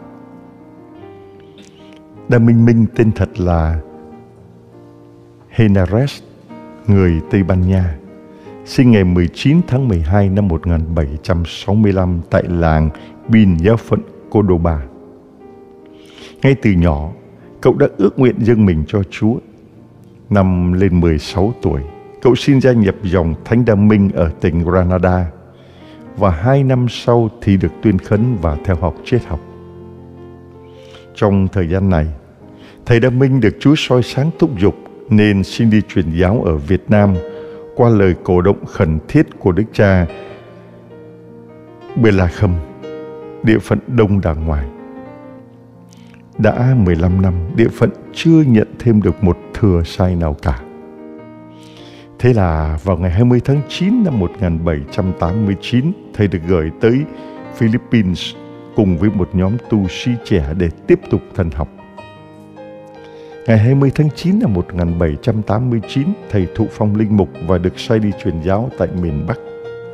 Đa Minh Minh tên thật là Henares, người Tây Ban Nha, sinh ngày mười chín tháng mười hai năm một nghìn bảy trăm sáu mươi lăm tại làng Bin, giáo phận Cordoba. Ngay từ nhỏ, cậu đã ước nguyện dâng mình cho Chúa. Năm lên mười sáu tuổi, cậu xin gia nhập dòng Thánh Đa Minh ở tỉnh Granada, và hai năm sau thì được tuyên khấn và theo học triết học. Trong thời gian này, thầy Đa Minh được Chúa soi sáng thúc giục nên xin đi truyền giáo ở Việt Nam qua lời cổ động khẩn thiết của Đức Cha Bê La Khâm, địa phận Đông Đàng Ngoài. Đã mười lăm năm, địa phận chưa nhận thêm được một thừa sai nào cả. Thế là vào ngày hai mươi tháng chín năm một nghìn bảy trăm tám mươi chín, thầy được gửi tới Philippines cùng với một nhóm tu sĩ trẻ để tiếp tục thần học. Ngày hai mươi tháng chín năm một nghìn bảy trăm tám mươi chín, thầy thụ phong linh mục và được sai đi truyền giáo tại miền Bắc.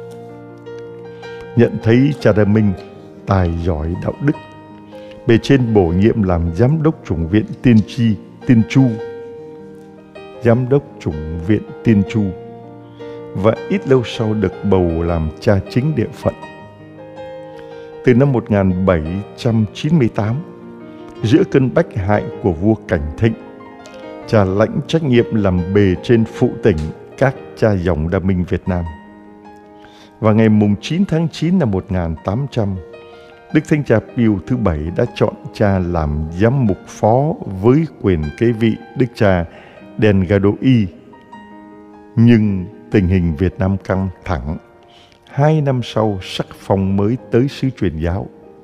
Nhận thấy cha Đa Minh tài giỏi đạo đức, bề trên bổ nhiệm làm giám đốc chủng viện Tiên Tri, Tiên Chu, giám đốc chủng viện Tiên Chu, và ít lâu sau được bầu làm cha chính địa phận. Từ năm một nghìn bảy trăm chín mươi tám, giữa cơn bách hại của vua Cảnh Thịnh, cha lãnh trách nhiệm làm bề trên phụ tỉnh các cha dòng Đa Minh Việt Nam. Và ngày chín tháng chín năm một nghìn tám trăm, Đức Thánh Cha Pio thứ bảy đã chọn cha làm giám mục phó với quyền kế vị Đức cha Delgado Y. Nhưng tình hình Việt Nam căng thẳng. Hai năm sau, sắc phong mới tới sứ truyền giáo.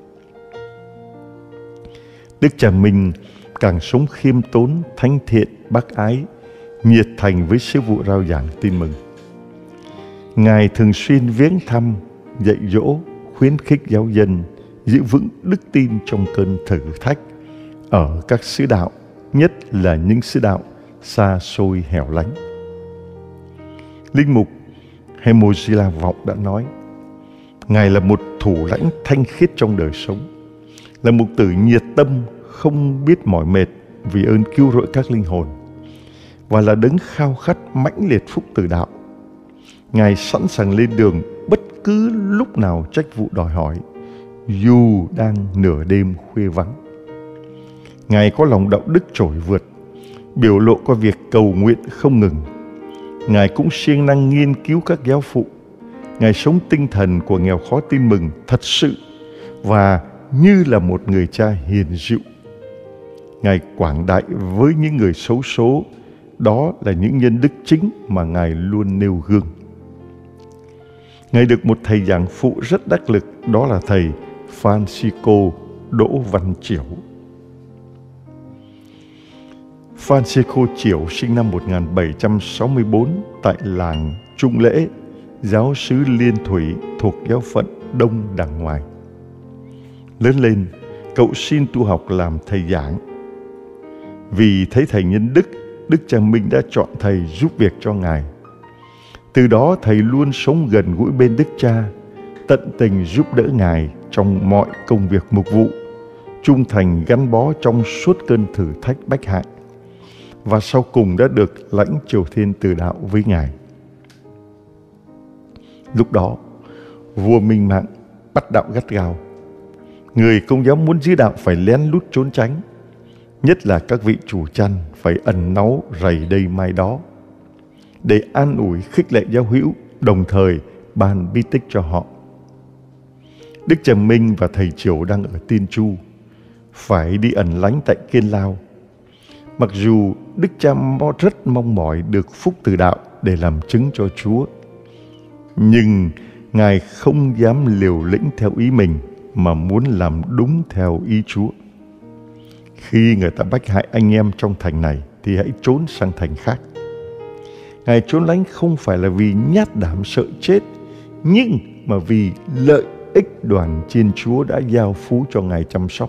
Đức cha Minh càng sống khiêm tốn, thánh thiện, bác ái, nhiệt thành với sứ vụ rao giảng tin mừng. Ngài thường xuyên viếng thăm, dạy dỗ, khuyến khích giáo dân giữ vững đức tin trong cơn thử thách ở các xứ đạo, nhất là những xứ đạo xa xôi hẻo lánh. Linh mục Hermosilla Vọng đã nói, Ngài là một thủ lãnh thanh khiết trong đời sống, là mục tử nhiệt tâm, không biết mỏi mệt vì ơn cứu rỗi các linh hồn, và là đấng khao khát mãnh liệt phúc tử đạo. Ngài sẵn sàng lên đường bất cứ lúc nào trách vụ đòi hỏi, dù đang nửa đêm khuya vắng. Ngài có lòng đạo đức trội vượt, biểu lộ qua việc cầu nguyện không ngừng. Ngài cũng siêng năng nghiên cứu các giáo phụ. Ngài sống tinh thần của nghèo khó tin mừng thật sự và như là một người cha hiền dịu. Ngài quảng đại với những người xấu số, đó là những nhân đức chính mà Ngài luôn nêu gương. Ngài được một thầy giảng phụ rất đắc lực, đó là thầy Francisco Đỗ Văn Chiểu. Francisco Chiểu sinh năm một nghìn bảy trăm sáu mươi tư tại làng Trung Lễ, giáo xứ Liên Thủy thuộc giáo phận Đông Đàng Ngoài. Lớn lên, cậu xin tu học làm thầy giảng. Vì thấy thầy nhân đức, Đức cha Minh đã chọn thầy giúp việc cho Ngài. Từ đó thầy luôn sống gần gũi bên Đức cha, tận tình giúp đỡ Ngài trong mọi công việc mục vụ, trung thành gắn bó trong suốt cơn thử thách bách hại, và sau cùng đã được lãnh Triều Thiên Tử Đạo với Ngài. Lúc đó, vua Minh Mạng bắt đạo gắt gao. Người Công giáo muốn giữ đạo phải lén lút trốn tránh, nhất là các vị chủ chăn phải ẩn náu rày đây mai đó, để an ủi khích lệ giáo hữu, đồng thời ban bí tích cho họ. Đức cha Minh và thầy Triều đang ở Tiên Chu, phải đi ẩn lánh tại Kiên Lao. Mặc dù Đức cha rất mong mỏi được phúc từ đạo để làm chứng cho Chúa, nhưng Ngài không dám liều lĩnh theo ý mình, mà muốn làm đúng theo ý Chúa. Khi người ta bách hại anh em trong thành này thì hãy trốn sang thành khác. Ngài trốn lánh không phải là vì nhát đảm sợ chết, nhưng mà vì lợi ích đoàn chiên Chúa đã giao phú cho Ngài chăm sóc.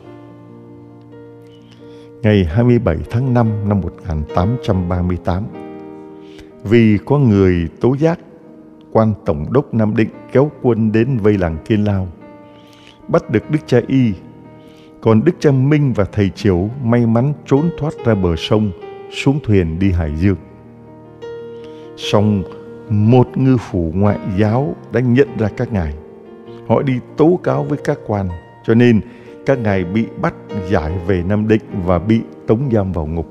Ngày hai mươi bảy tháng năm năm một nghìn tám trăm ba mươi tám, vì có người tố giác quan tổng đốc Nam Định kéo quân đến vây làng Kiên Lao, bắt được Đức cha Y, còn Đức cha Minh và thầy Triều may mắn trốn thoát ra bờ sông, xuống thuyền đi Hải Dương. Song một ngư phủ ngoại giáo đã nhận ra các ngài. Họ đi tố cáo với các quan, cho nên các ngài bị bắt giải về Nam Định và bị tống giam vào ngục.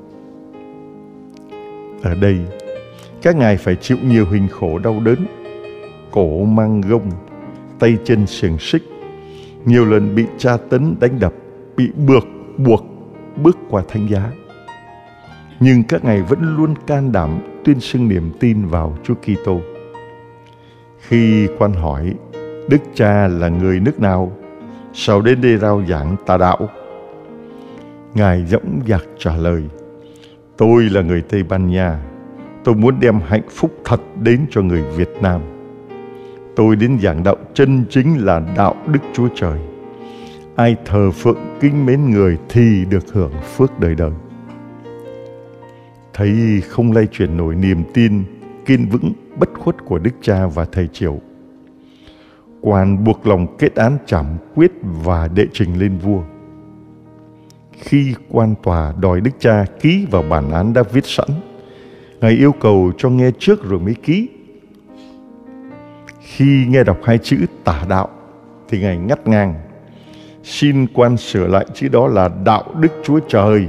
Ở đây, các ngài phải chịu nhiều hình khổ đau đớn, cổ mang gông, tay chân xiềng xích, nhiều lần bị tra tấn đánh đập, bị buộc buộc bước qua thánh giá. Nhưng các ngài vẫn luôn can đảm tuyên xưng niềm tin vào Chúa Kitô. Khi quan hỏi Đức cha là người nước nào, sao đến đây rao giảng tà đạo, Ngài dõng dạc trả lời: tôi là người Tây Ban Nha, tôi muốn đem hạnh phúc thật đến cho người Việt Nam. Tôi đến giảng đạo chân chính là đạo Đức Chúa Trời. Ai thờ phượng kính mến người thì được hưởng phước đời đời. Thấy không lay chuyển nổi niềm tin kiên vững bất khuất của Đức cha và thầy Triều, quan buộc lòng kết án trảm quyết và đệ trình lên vua. Khi quan tòa đòi Đức cha ký vào bản án đã viết sẵn, Ngài yêu cầu cho nghe trước rồi mới ký. Khi nghe đọc hai chữ tà đạo thì Ngài ngắt ngang: xin quan sửa lại chữ đó là đạo Đức Chúa Trời,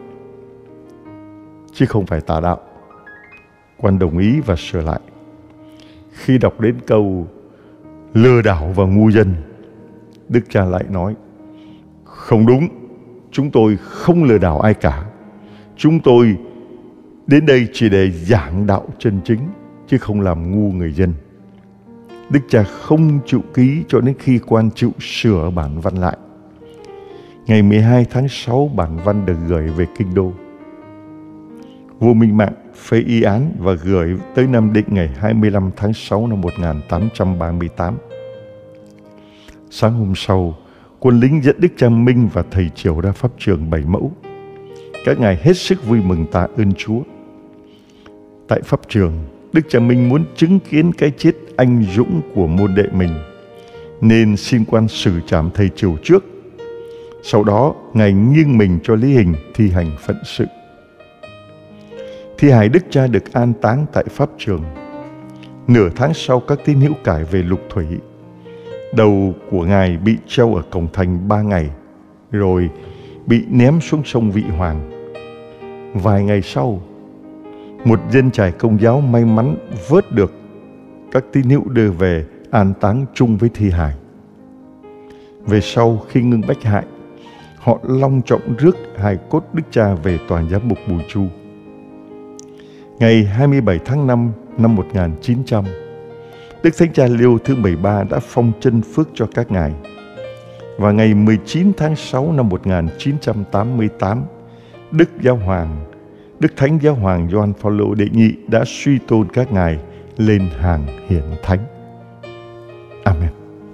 chứ không phải tà đạo. Quan đồng ý và sửa lại. Khi đọc đến câu lừa đảo và ngu dân, Đức cha lại nói: không đúng, chúng tôi không lừa đảo ai cả. Chúng tôi đến đây chỉ để giảng đạo chân chính, chứ không làm ngu người dân. Đức cha không chịu ký cho đến khi quan chịu sửa bản văn lại. Ngày mười hai tháng sáu, bản văn được gửi về Kinh Đô. Vua Minh Mạng phê y án và gửi tới Nam Định ngày hai mươi lăm tháng sáu năm một nghìn tám trăm ba mươi tám. Sáng hôm sau, quân lính dẫn Đức cha Minh và thầy Triều ra pháp trường Bảy Mẫu. Các ngài hết sức vui mừng tạ ơn Chúa. Tại pháp trường, Đức cha Minh muốn chứng kiến cái chết anh dũng của môn đệ mình, nên xin quan xử trảm thầy Triều trước. Sau đó, ngài nghiêng mình cho lý hình thi hành phận sự. Thi hài Đức cha được an táng tại pháp trường. Nửa tháng sau, các tín hữu cải về Lục Thủy. Đầu của ngài bị treo ở cổng thành ba ngày, rồi bị ném xuống sông Vị Hoàng. Vài ngày sau, một dân trải Công giáo may mắn vớt được các tín hữu đưa về an táng chung với thi hài. Về sau, khi ngưng bách hại, họ long trọng rước hài cốt Đức cha về tòa giám mục Bùi Chu. Ngày hai mươi bảy tháng năm năm một nghìn chín trăm, Đức Thánh Cha Leo thứ mười ba đã phong chân phước cho các ngài. Và ngày mười chín tháng sáu năm một nghìn chín trăm tám mươi tám, Đức Giáo Hoàng, Đức Thánh Giáo Hoàng Gioan Phaolô đệ nhị đã suy tôn các ngài lên hàng hiển thánh. Amen.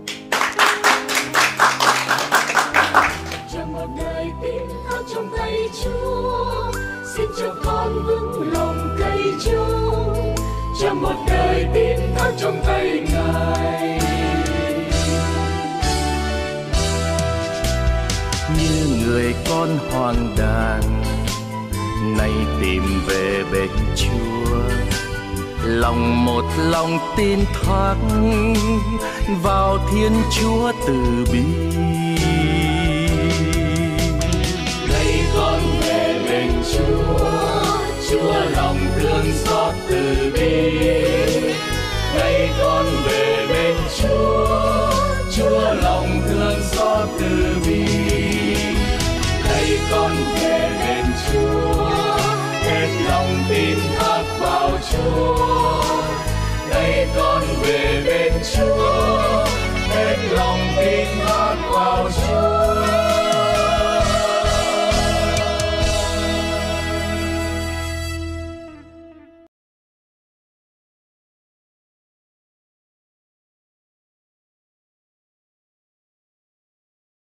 Cho một đời tin thao trong tay Chúa, xin cho con vững lòng cậy trông. Cho một đời tin thao trong tay Ngài, như người con hoang đàng nay tìm về bên Chúa. Lòng một lòng tin thác vào Thiên Chúa từ bi. Nay con về bên Chúa, Chúa lòng thương xót từ bi. Nay con về bên Chúa, Chúa lòng thương xót từ bi. Nay con về bên Chúa, hết lòng tin thác vào Chúa. Nay con về bên Chúa, hết lòng tin thác vào Chúa.